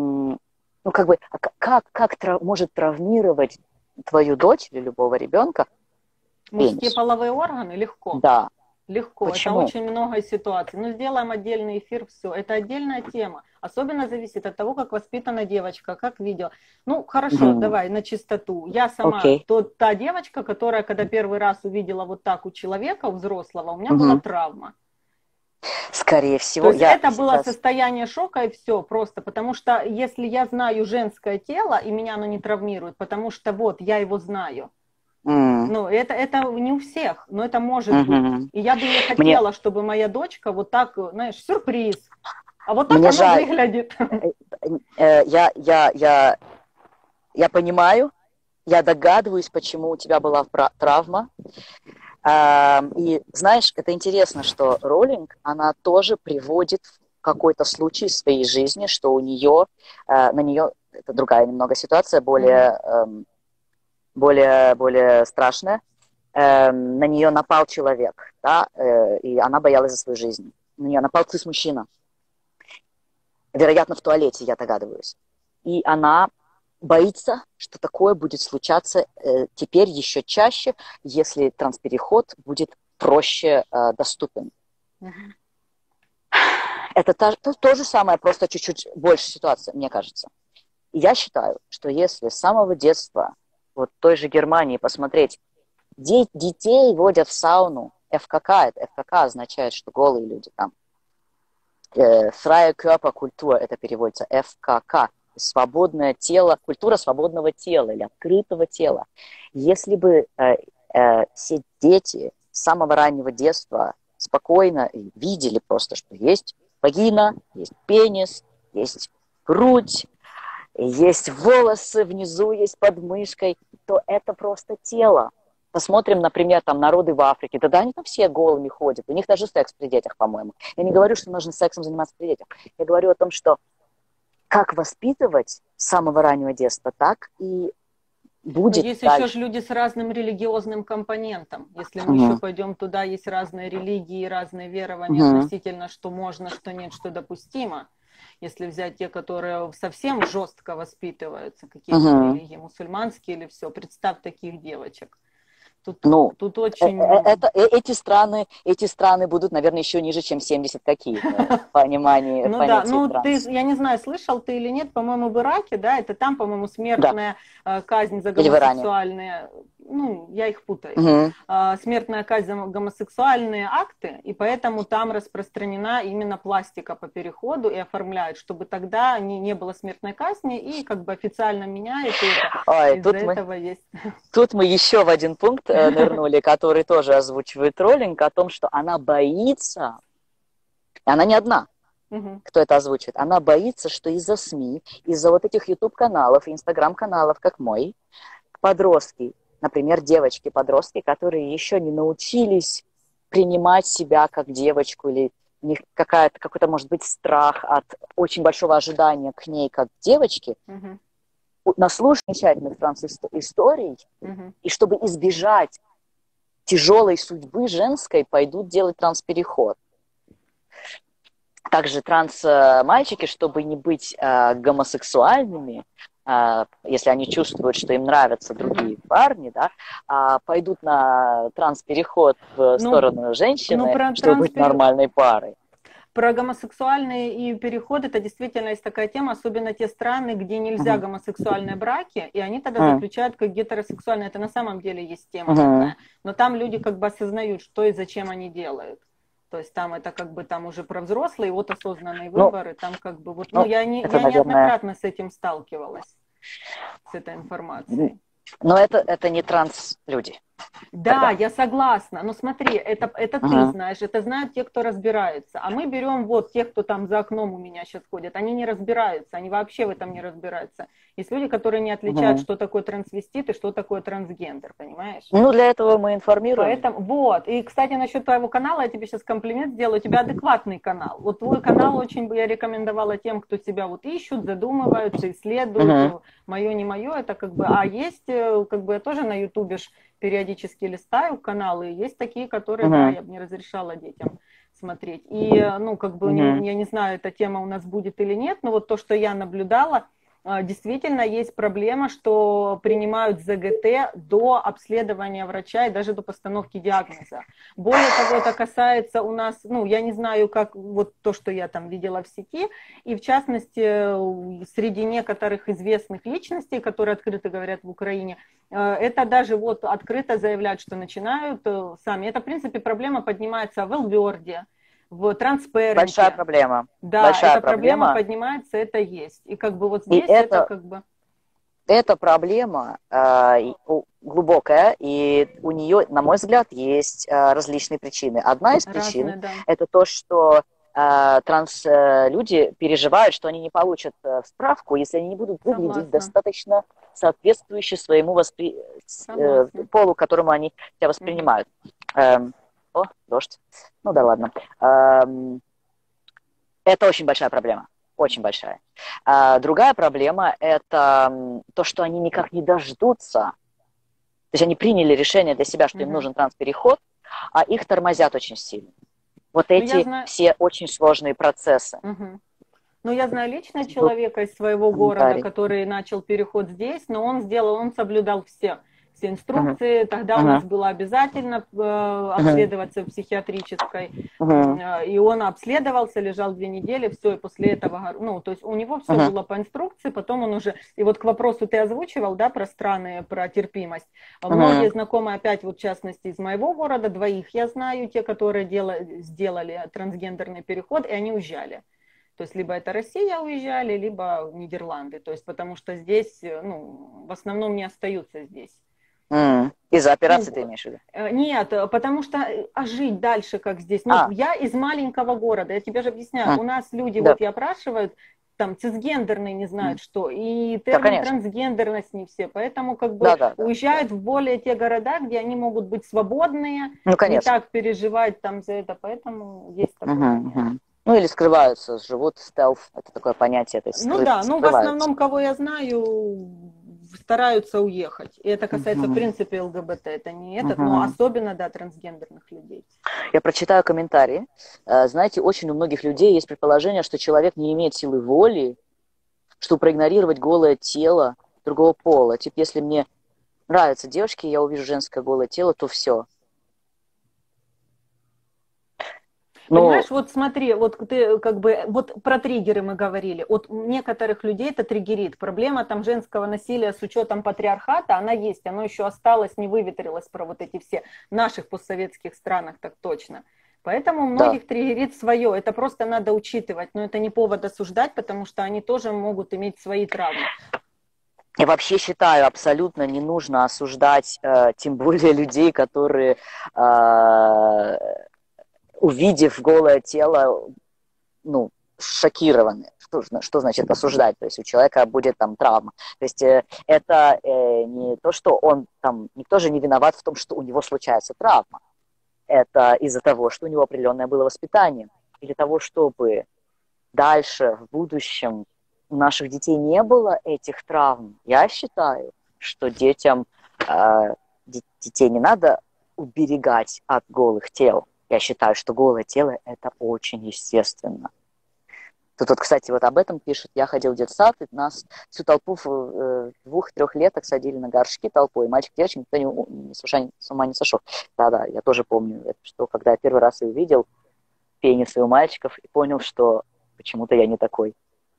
Speaker 1: как может травмировать твою дочь или любого ребенка пенис.
Speaker 2: Мужские половые органы легко.
Speaker 1: Да.
Speaker 2: Легко.
Speaker 1: Почему?
Speaker 2: Это очень много ситуаций. Но сделаем отдельный эфир, все. Это отдельная тема. Особенно зависит от того, как воспитана девочка, как видела. Ну, хорошо, давай на чистоту. Я сама, та девочка, которая, когда первый раз увидела вот так у человека, у взрослого, у меня была травма.
Speaker 1: Скорее всего.
Speaker 2: То есть это было состояние шока и все просто, потому что если я знаю женское тело, и меня оно не травмирует, потому что вот, я его знаю. Ну, это не у всех, но это может быть. И я бы не хотела, чтобы моя дочка вот так, знаешь, сюрприз. А вот так
Speaker 1: Мне
Speaker 2: она
Speaker 1: жаль.
Speaker 2: выглядит.
Speaker 1: Я понимаю, я догадываюсь, почему у тебя была травма. И знаешь, это интересно, что Роллинг, она тоже приводит в какой-то случай в своей жизни, что у нее, на нее, это другая немного ситуация, более страшная, на нее напал человек, да, и она боялась за свою жизнь. На нее напал мужчина. Вероятно, в туалете, я догадываюсь. И она боится, что такое будет случаться теперь еще чаще, если транспереход будет проще доступен. Это то же самое, просто чуть-чуть больше ситуация, мне кажется. И я считаю, что если с самого детства, вот в той же Германии посмотреть, детей водят в сауну, ФКК, это ФКК означает, что голые люди там. Freie Körperkultur, это переводится ФКК, свободное тело, культура свободного тела или открытого тела. Если бы все дети с самого раннего детства спокойно видели просто, что есть вагина, есть пенис, есть грудь, есть волосы внизу, есть под мышкой, то это просто тело. Посмотрим, например, там народы в Африке. Да, они там все голыми ходят. У них даже секс при детях, по-моему. Я не говорю, что нужно сексом заниматься при детях. Я говорю о том, что как воспитывать с самого раннего детства, так и будет.
Speaker 2: Но есть
Speaker 1: дальше.
Speaker 2: еще же люди с разным религиозным компонентом. Если мы еще пойдем туда, есть разные религии, разные верования относительно, что можно, что нет, что допустимо. Если взять те, которые совсем жестко воспитываются, какие-то религии, мусульманские или все, представь таких девочек. Тут очень...
Speaker 1: Эти страны будут, наверное, еще ниже, чем 70 какие-то в понимании.
Speaker 2: Ну да, я не знаю, слышал ты или нет, по-моему, в Ираке, да, это там, по-моему, смертная казнь за гомосексуальные... Ну, я их путаю. Смертная казнь за гомосексуальные акты, и поэтому там распространена именно пластика по переходу и оформляют, чтобы тогда не было смертной казни, и как бы официально меняют это. Из-за этого есть...
Speaker 1: Тут мы еще в один пункт нырнули, который тоже озвучивает Роллинг, о том, что она боится, и она не одна, кто это озвучивает, она боится, что из-за СМИ, из-за вот этих YouTube-каналов, Instagram-каналов, как мой, подростки, например, девочки-подростки, которые еще не научились принимать себя как девочку, или у них какой-то, может быть, страх от очень большого ожидания к ней как к девочке, наслушать замечательных транс-историй, и чтобы избежать тяжелой судьбы женской, пойдут делать транспереход. Также транс-мальчики, чтобы не быть гомосексуальными, если они чувствуют, что им нравятся другие парни, да, пойдут на транспереход в сторону женщины, чтобы быть нормальной парой.
Speaker 2: Про гомосексуальные и переход, это действительно есть такая тема, особенно те страны, где нельзя гомосексуальные браки, и они тогда заключают как гетеросексуальные. Это на самом деле есть тема такая. Но там люди как бы осознают, что и зачем они делают. То есть там это как бы там уже про взрослые, вот осознанные выборы, там как бы вот... я неоднократно с этим сталкивалась, с этой информацией.
Speaker 1: Но это не транс-люди.
Speaker 2: Да,
Speaker 1: тогда.
Speaker 2: Я согласна. Но смотри, это ты знаешь, это знают те, кто разбираются. А мы берем вот тех, кто там за окном у меня сейчас ходят. Они не разбираются, они вообще в этом не разбираются. Есть люди, которые не отличают, что такое трансвестит и что такое трансгендер, понимаешь?
Speaker 1: Ну, для этого мы информируем.
Speaker 2: Поэтому, вот. И, кстати, насчет твоего канала, я тебе сейчас комплимент сделаю. У тебя адекватный канал. Вот твой канал очень бы я рекомендовала тем, кто тебя вот ищут, задумываются, исследуют. Мое, не мое, это как бы... А есть, как бы я тоже на ютубе периодически листаю каналы, есть такие, которые, да, я бы не разрешала детям смотреть. И, ну, как бы, я не знаю, эта тема у нас будет или нет, но вот то, что я наблюдала, действительно есть проблема, что принимают ЗГТ до обследования врача и даже до постановки диагноза. Более того, это касается у нас, ну, я не знаю, как вот то, что я там видела в сети, и в частности, среди некоторых известных личностей, которые открыто говорят в Украине, это даже вот открыто заявляют, что начинают сами. Это, в принципе, проблема поднимается в Элберде, в Transparency.
Speaker 1: Большая проблема.
Speaker 2: Да,
Speaker 1: большая
Speaker 2: эта проблема поднимается, это есть. И как бы вот здесь
Speaker 1: и
Speaker 2: это как бы...
Speaker 1: Эта проблема глубокая, и у нее, на мой взгляд, есть различные причины. Одна из причин – это то, что транслюди переживают, что они не получат справку, если они не будут выглядеть достаточно соответствующие своему полу, к которому они тебя воспринимают. О, дождь. Ну да ладно. Это очень большая проблема. Очень большая. Другая проблема – это то, что они никак не дождутся. То есть они приняли решение для себя, что им нужен транспереход, а их тормозят очень сильно. Вот эти все очень сложные процессы.
Speaker 2: Ну, я знаю лично человека из своего города, который начал переход здесь, но он соблюдал все инструкции. Тогда у нас было обязательно обследоваться в психиатрической. И он обследовался, лежал 2 недели, все, и после этого, ну, то есть у него все было по инструкции, потом он уже... И вот к вопросу ты озвучивал, да, про страны, про терпимость. Многие знакомые, опять вот в частности из моего города, 2 я знаю, те, которые сделали трансгендерный переход, и они уезжали. То есть либо это Россия уезжали, либо Нидерланды. То есть потому что здесь, ну, в основном не остаются здесь.
Speaker 1: Из-за операции ты имеешь в виду?
Speaker 2: Нет, потому что жить дальше, как здесь. Ну, я из маленького города, я тебе же объясняю. У нас люди вот и опрашивают, там, цисгендерные не знают что, и термин трансгендерность не все. Поэтому как бы уезжают в более те города, где они могут быть свободные, не так переживать там за это. Поэтому есть такое.
Speaker 1: Ну, или скрываются, живут стелф, это такое понятие. То есть
Speaker 2: ну да, ну в основном, кого я знаю, стараются уехать. И это касается, в принципе, ЛГБТ. Это не этот, но особенно, да, трансгендерных людей.
Speaker 1: Я прочитаю комментарии. Знаете, очень у многих людей есть предположение, что человек не имеет силы воли, чтобы проигнорировать голое тело другого пола. Типа, если мне нравятся девушки, я увижу женское голое тело, то все.
Speaker 2: Понимаешь, вот смотри, вот ты как бы, вот про триггеры мы говорили, от некоторых людей это триггерит. Проблема там женского насилия с учетом патриархата, она есть, оно еще осталось, не выветрилось про вот эти все в наших постсоветских странах, так точно. Поэтому многих триггерит свое, это просто надо учитывать, но это не повод осуждать, потому что они тоже могут иметь свои травмы.
Speaker 1: Я вообще считаю, абсолютно не нужно осуждать, тем более людей, которые... увидев голое тело, ну, шокированы. Что значит осуждать? То есть у человека будет там травма. То есть это не то, что он там, никто же не виноват в том, что у него случается травма. Это из-за того, что у него определенное было воспитание. И для того, чтобы дальше, в будущем, у наших детей не было этих травм, я считаю, что детям, детей не надо уберегать от голых тел. Я считаю, что голое тело – это очень естественно. Тут вот, кстати, вот об этом пишут. Я ходил в детсад, и нас всю толпу в 2-3 садили на горшки толпой. Мальчик, девочка, никто с ума не сошел. Да-да, я тоже помню это, что когда я первый раз увидел пенисы у мальчиков и понял, что почему-то я не такой.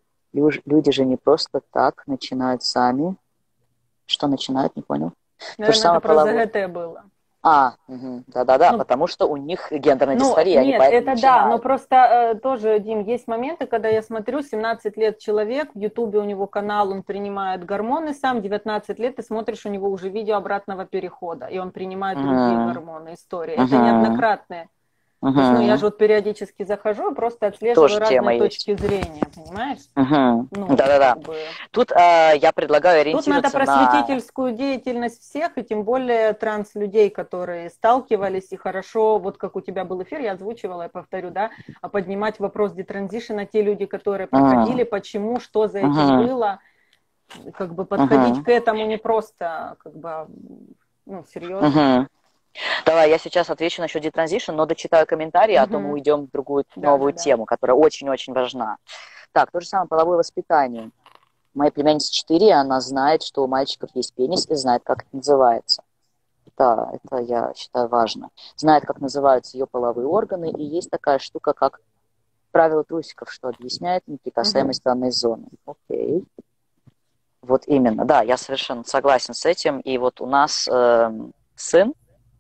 Speaker 1: Люди же не просто так начинают сами. Что начинают, не понял.
Speaker 2: Наверное, это про ЗГТ было.
Speaker 1: Да-да-да, потому что у них гендерная дисфория.
Speaker 2: Нет, это начинают. Да, но просто тоже, Дим, есть моменты, когда я смотрю, 17 лет человек, в Ютубе у него канал, он принимает гормоны сам, 19 лет, ты смотришь, у него уже видео обратного перехода, и он принимает другие гормоны, истории. Это неоднократные. То есть, ну, я же вот периодически захожу и просто отслеживаю тоже разные точки зрения, понимаешь?
Speaker 1: Да-да-да. Как бы... Тут я предлагаю ориентироваться
Speaker 2: Тут надо просветительскую деятельность всех, и тем более транс-людей, которые сталкивались, и хорошо, вот как у тебя был эфир, я озвучивала, я повторю, да, поднимать вопрос детранзишена, те люди, которые проходили, почему, что за этим было, как бы подходить к этому не просто, как бы, ну, серьезно.
Speaker 1: Давай, я сейчас отвечу насчет детранзишн, но дочитаю комментарии, а то мы уйдем в другую новую тему, которая очень-очень важна. Так, то же самое половое воспитание. Моя племянница 4, она знает, что у мальчиков есть пенис и знает, как это называется. Да, это я считаю важно. Знает, как называются ее половые органы, и есть такая штука, как правило трусиков, что объясняет неприкасаемость данной зоны. Окей. Вот именно, да, я совершенно согласен с этим. И вот у нас сын,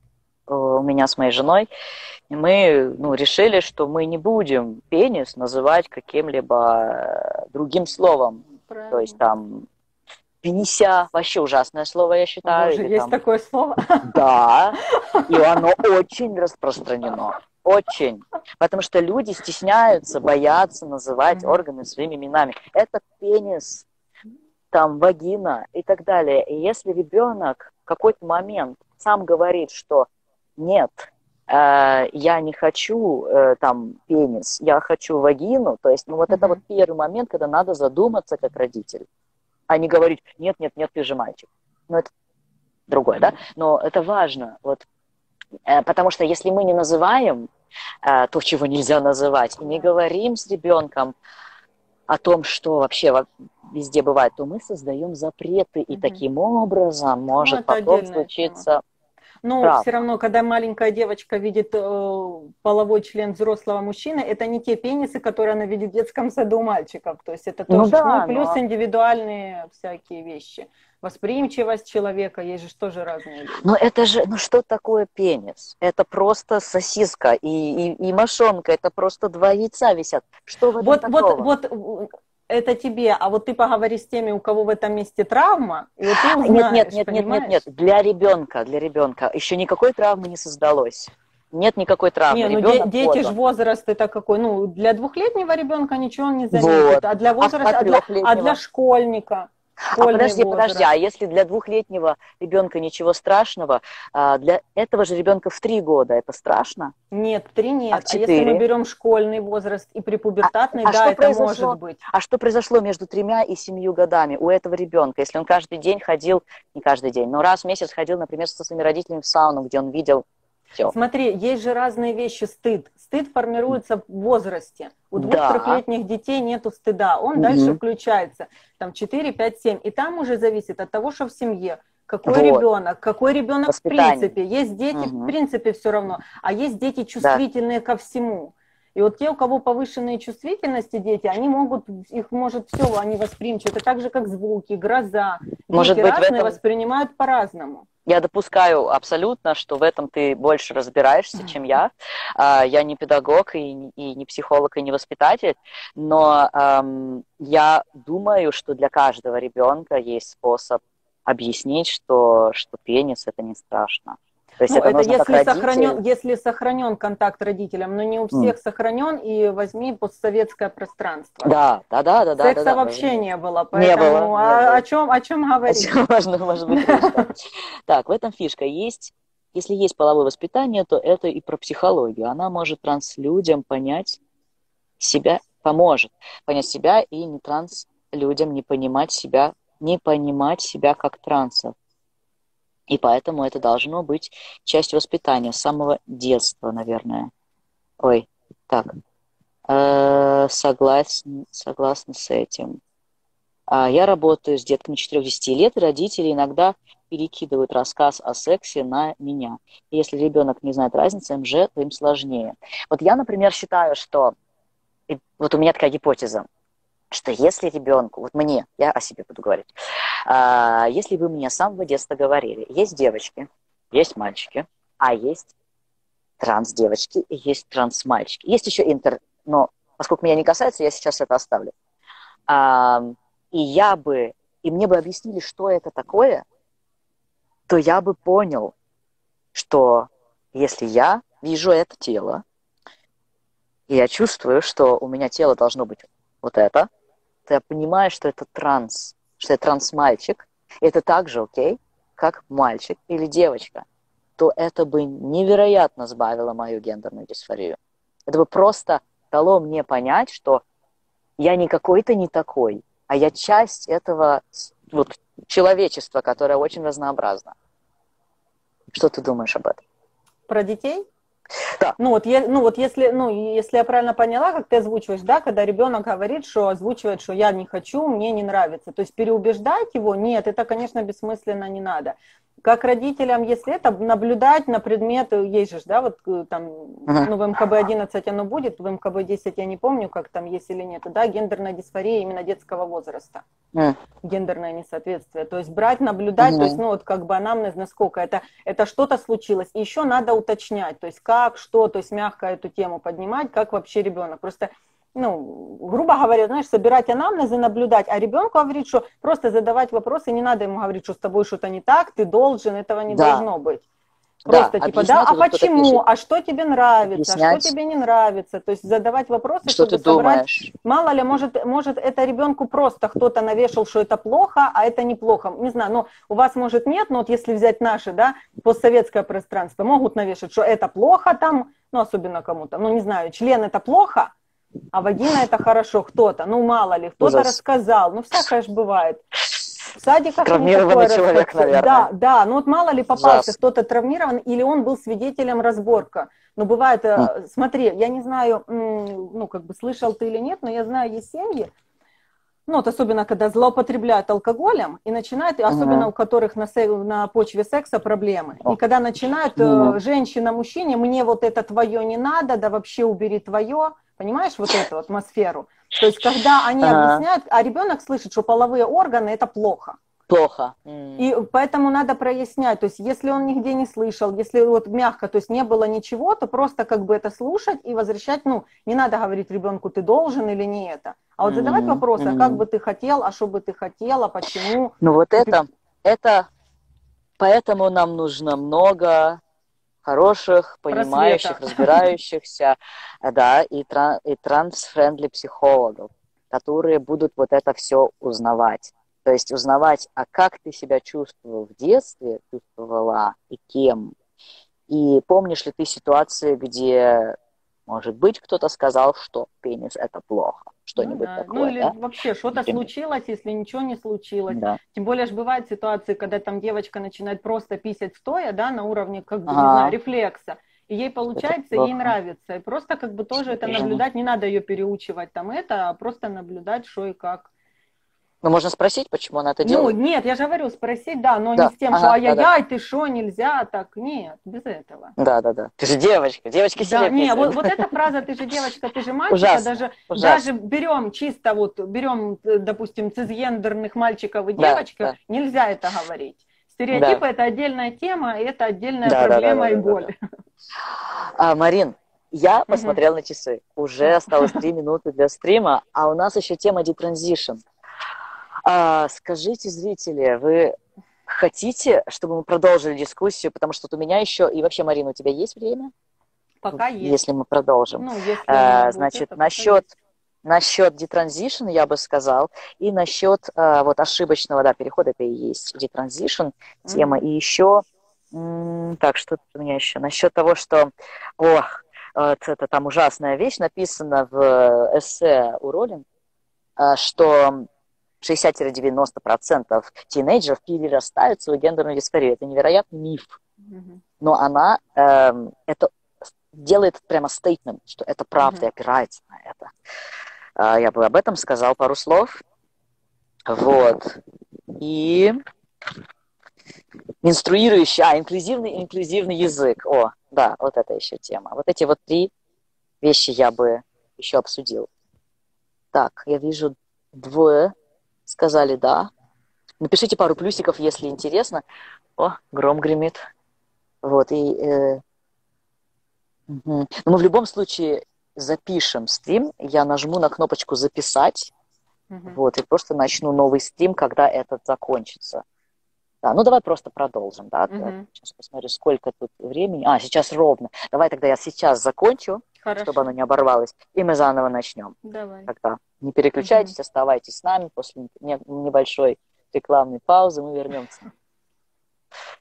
Speaker 1: у меня с моей женой, и мы решили, что мы не будем пенис называть каким-либо другим словом. Правильно. То есть там пенися, вообще ужасное слово, я считаю.
Speaker 2: Боже, есть там... такое слово?
Speaker 1: Да, и оно очень распространено. Очень. Потому что люди стесняются, боятся называть органы своими именами. Это пенис, там вагина и так далее. И если ребенок в какой-то момент сам говорит, что нет, я не хочу там пенис, я хочу вагину. То есть, ну вот это вот первый момент, когда надо задуматься как родитель, а не говорить, нет, нет, нет, ты же мальчик. Ну это другое, да? Но это важно, вот, потому что если мы не называем то, чего нельзя называть, и не говорим с ребенком о том, что вообще везде бывает, то мы создаем запреты, и таким образом может потом случиться...
Speaker 2: Но
Speaker 1: правда.
Speaker 2: Все равно, когда маленькая девочка видит половой член взрослого мужчины, это не те пенисы, которые она видит в детском саду у мальчиков. То есть это тоже, плюс индивидуальные всякие вещи. Восприимчивость человека, есть же тоже разные люди.
Speaker 1: Но это же, ну что такое пенис? Это просто сосиска и мошонка, это просто два яйца висят. Что в этом такого?
Speaker 2: Вот это тебе, а вот ты поговори с теми, у кого в этом месте травма, и вот ты узнаешь,
Speaker 1: нет, для ребенка, еще никакой травмы не создалось. Нет никакой травмы.
Speaker 2: Дети же возраст это какой? Ну, для 2-летнего ребенка ничего не заметит, а для возраста, а для школьника?
Speaker 1: Подожди, а если для 2-летнего ребенка ничего страшного, для этого же ребенка в 3 года это страшно?
Speaker 2: Нет, 3 нет. А если мы берем школьный возраст и препубертатный, это может быть.
Speaker 1: А что произошло между 3 и 7 годами у этого ребенка, если он каждый день ходил, не каждый день, но раз в месяц ходил, например, со своими родителями в сауну, где он видел все.
Speaker 2: Смотри, есть же разные вещи, стыд. Стыд формируется в возрасте. У 2-3-летних детей нету стыда. Он дальше включается. Там 4, 5, 7. И там уже зависит от того, что в семье. Какой ребенок в принципе. Есть дети в принципе все равно. А есть дети чувствительные ко всему. И вот те, у кого повышенные чувствительности дети, они может все, они восприимчивы. Это так же, как звуки, гроза. Дети разные воспринимают по-разному.
Speaker 1: Я допускаю абсолютно, что в этом ты больше разбираешься, чем я. Я не педагог, и не психолог, и не воспитатель, но я думаю, что для каждого ребенка есть способ объяснить, что пенис – это не страшно. То есть
Speaker 2: если сохранен контакт родителям, но не у всех сохранен, и возьми постсоветское пространство.
Speaker 1: Да.
Speaker 2: Секса вообще не было, поэтому о чем говорить?
Speaker 1: Может быть, фишка. Так, в этом фишка есть. Если есть половое воспитание, то это и про психологию. Она может транслюдям понять себя, поможет понять себя, и не транслюдям не понимать себя как трансов. И поэтому это должно быть частью воспитания, с самого детства, наверное. Согласна с этим. Я работаю с детками 4-10 лет, и родители иногда перекидывают рассказ о сексе на меня. И если ребенок не знает разницы, им сложнее. Вот я, например, считаю, что... Вот у меня такая гипотеза, что если ребенку, вот мне, я о себе буду говорить, если вы мне с самого детства говорили, есть девочки, есть мальчики, а есть транс-девочки и есть транс-мальчики. Есть еще но поскольку меня не касается, я сейчас это оставлю. И мне бы объяснили, что это такое, то я бы понял, что если я вижу это тело, и я чувствую, что у меня тело должно быть вот это, то я понимаю, что это транс, что я транс-мальчик, и это так же окей, как мальчик или девочка, то это бы невероятно сбавило мою гендерную дисфорию. Это бы просто дало мне понять, что я не какой-то не такой, а я часть этого человечества, которое очень разнообразно. Что ты думаешь об этом?
Speaker 2: Про детей?
Speaker 1: Да.
Speaker 2: Если я правильно поняла, как ты озвучиваешь, да, когда ребенок озвучивает, что я не хочу, мне не нравится. То есть переубеждать его, нет, это, конечно, бессмысленно, не надо. Как родителям, если это, наблюдать на предмет, есть же, да, вот там, в МКБ-11 оно будет, в МКБ-10 я не помню, как там есть или нет, да, гендерная дисфория именно детского возраста, гендерное несоответствие. То есть брать, наблюдать, то есть, анамнез, насколько это что-то случилось. И еще надо уточнять, то есть как, что, то есть мягко эту тему поднимать, как вообще ребенок. Просто грубо говоря, знаешь, собирать анамнезы, наблюдать, а ребенку говорить, что просто задавать вопросы, не надо ему говорить, что с тобой что-то не так, ты должен, этого не должно быть. Просто
Speaker 1: Да,
Speaker 2: типа, да,
Speaker 1: объяснять,
Speaker 2: а
Speaker 1: вот тут кто-то
Speaker 2: почему,
Speaker 1: пишет,
Speaker 2: а что тебе нравится, а что
Speaker 1: объяснять,
Speaker 2: тебе не нравится, то есть задавать вопросы,
Speaker 1: что
Speaker 2: чтобы
Speaker 1: ты
Speaker 2: собрать,
Speaker 1: думаешь.
Speaker 2: мало ли, может это ребенку просто кто-то навешал, что это плохо, а это неплохо, не знаю, но у вас может нет, но вот если взять наше, да, постсоветское пространство, могут навешать, что это плохо там, ну особенно кому-то, ну не знаю, член это плохо, а вагина это хорошо, кто-то, ну мало ли, кто-то
Speaker 1: Ужас.
Speaker 2: рассказал, ну всякое ж бывает. В садиках не
Speaker 1: Травмированный
Speaker 2: такое
Speaker 1: человек, наверное.
Speaker 2: Да, да, ну вот мало ли попался
Speaker 1: Ужасно.
Speaker 2: кто-то травмирован, или он был свидетелем разборка. Но бывает,
Speaker 1: М,
Speaker 2: смотри, я не знаю, ну как бы слышал ты или нет, но я знаю, есть семьи, ну вот особенно когда злоупотребляют алкоголем и начинают, особенно
Speaker 1: мгм.
Speaker 2: у которых на почве секса проблемы. И
Speaker 1: О,
Speaker 2: когда начинают
Speaker 1: мгм.
Speaker 2: женщина мужчине, мне вот это твое не надо, да вообще убери твое, понимаешь, вот эту атмосферу. То есть когда они
Speaker 1: Ага.
Speaker 2: объясняют, а ребенок слышит, что половые органы это плохо.
Speaker 1: Плохо.
Speaker 2: И поэтому надо прояснять, то есть если он нигде не слышал, если вот мягко, то есть не было ничего, то просто как бы это слушать и возвращать, ну, не надо говорить ребенку, ты должен или не это, а вот задавать
Speaker 1: Мгм.
Speaker 2: вопросы, а как бы
Speaker 1: Мгм.
Speaker 2: ты хотел, а что бы ты хотела, почему.
Speaker 1: Ну вот
Speaker 2: И ты...
Speaker 1: это, поэтому нам нужно много хороших,
Speaker 2: Просвета.
Speaker 1: понимающих, разбирающихся, да, и трансфрендли психологов, которые будут вот это все узнавать. То есть узнавать, а как ты себя чувствовал в детстве, чувствовала и кем. И помнишь ли ты ситуации, где, может быть, кто-то сказал, что пенис это плохо,
Speaker 2: Ну
Speaker 1: что-нибудь
Speaker 2: да, ну
Speaker 1: такое,
Speaker 2: или
Speaker 1: да,
Speaker 2: вообще что-то
Speaker 1: например.
Speaker 2: случилось, если ничего не случилось.
Speaker 1: Да.
Speaker 2: Тем более же бывают ситуации, когда там девочка начинает просто писать стоя, да, на уровне, как бы, не знаю,
Speaker 1: Ага,
Speaker 2: рефлекса. И ей
Speaker 1: что это
Speaker 2: получается, ей
Speaker 1: плохо.
Speaker 2: нравится. И просто как бы тоже это
Speaker 1: Мгм.
Speaker 2: наблюдать, не надо ее переучивать там это, а просто наблюдать, что и как.
Speaker 1: Ну, можно спросить, почему она это
Speaker 2: Ну,
Speaker 1: делает.
Speaker 2: нет, я же говорю, спросить, да, но не
Speaker 1: Да,
Speaker 2: с тем, что
Speaker 1: ага, да-да.
Speaker 2: ай-яй-яй, ты что, нельзя, так, нет, без этого.
Speaker 1: Да-да-да. Ты же девочка. Девочки
Speaker 2: Да,
Speaker 1: себе
Speaker 2: не,
Speaker 1: писают.
Speaker 2: вот эта фраза «ты же девочка, ты же мальчика»,
Speaker 1: Ужасно,
Speaker 2: даже
Speaker 1: ужасно.
Speaker 2: берем чисто вот, берем, допустим, цисгендерных мальчиков и
Speaker 1: Да,
Speaker 2: девочек,
Speaker 1: да,
Speaker 2: нельзя это говорить.
Speaker 1: да.
Speaker 2: Стереотипы – это отдельная тема, и это отдельная
Speaker 1: Да, да, да, да,
Speaker 2: проблема и
Speaker 1: да, да, да.
Speaker 2: боль.
Speaker 1: Марин, я
Speaker 2: Мгм.
Speaker 1: посмотрел на часы. Уже
Speaker 2: О.
Speaker 1: осталось 3 минуты для стрима, а у нас еще тема детранзишн. Скажите, зрители, вы хотите, чтобы мы продолжили дискуссию? Потому что вот у меня еще... И вообще, Марина, у тебя есть время?
Speaker 2: Пока есть.
Speaker 1: Если мы продолжим.
Speaker 2: Ну, если не работает,
Speaker 1: Значит,
Speaker 2: то пока есть.
Speaker 1: насчет детранзишн, я бы сказал, и насчет вот ошибочного, да, перехода, это и есть детранзишн тема.
Speaker 2: Мгм.
Speaker 1: И еще, так, что у меня еще? Насчет того, что, ох, вот это там ужасная вещь написана в эссе у Роллинг, что 60-90% тинейджеров перерастают свою гендерную дисфорию. Это невероятный миф.
Speaker 2: Мгм.
Speaker 1: Но она это делает прямо стейтмент, что это правда и
Speaker 2: Мгм.
Speaker 1: опирается на это. Я бы об этом сказал пару слов. Вот. И инклюзивный язык. О, да, вот это еще тема. Вот эти вот 3 вещи я бы еще обсудил. Так, я вижу 2 сказали да. Напишите пару плюсиков, если интересно. О, гром гремит. Вот, и но мы в любом случае запишем стрим. Я нажму на кнопочку «Записать».
Speaker 2: Мгм.
Speaker 1: Вот, и просто начну новый стрим, когда этот закончится. Да, ну давай просто продолжим, да.
Speaker 2: Мгм.
Speaker 1: Сейчас посмотрю, сколько тут времени. Сейчас ровно. Давай тогда я сейчас закончу, чтобы оно
Speaker 2: Хорошо.
Speaker 1: не оборвалось, и мы заново начнем.
Speaker 2: Давай.
Speaker 1: Тогда не
Speaker 2: Мгм.
Speaker 1: переключайтесь, оставайтесь с нами. После небольшой рекламной паузы мы вернемся.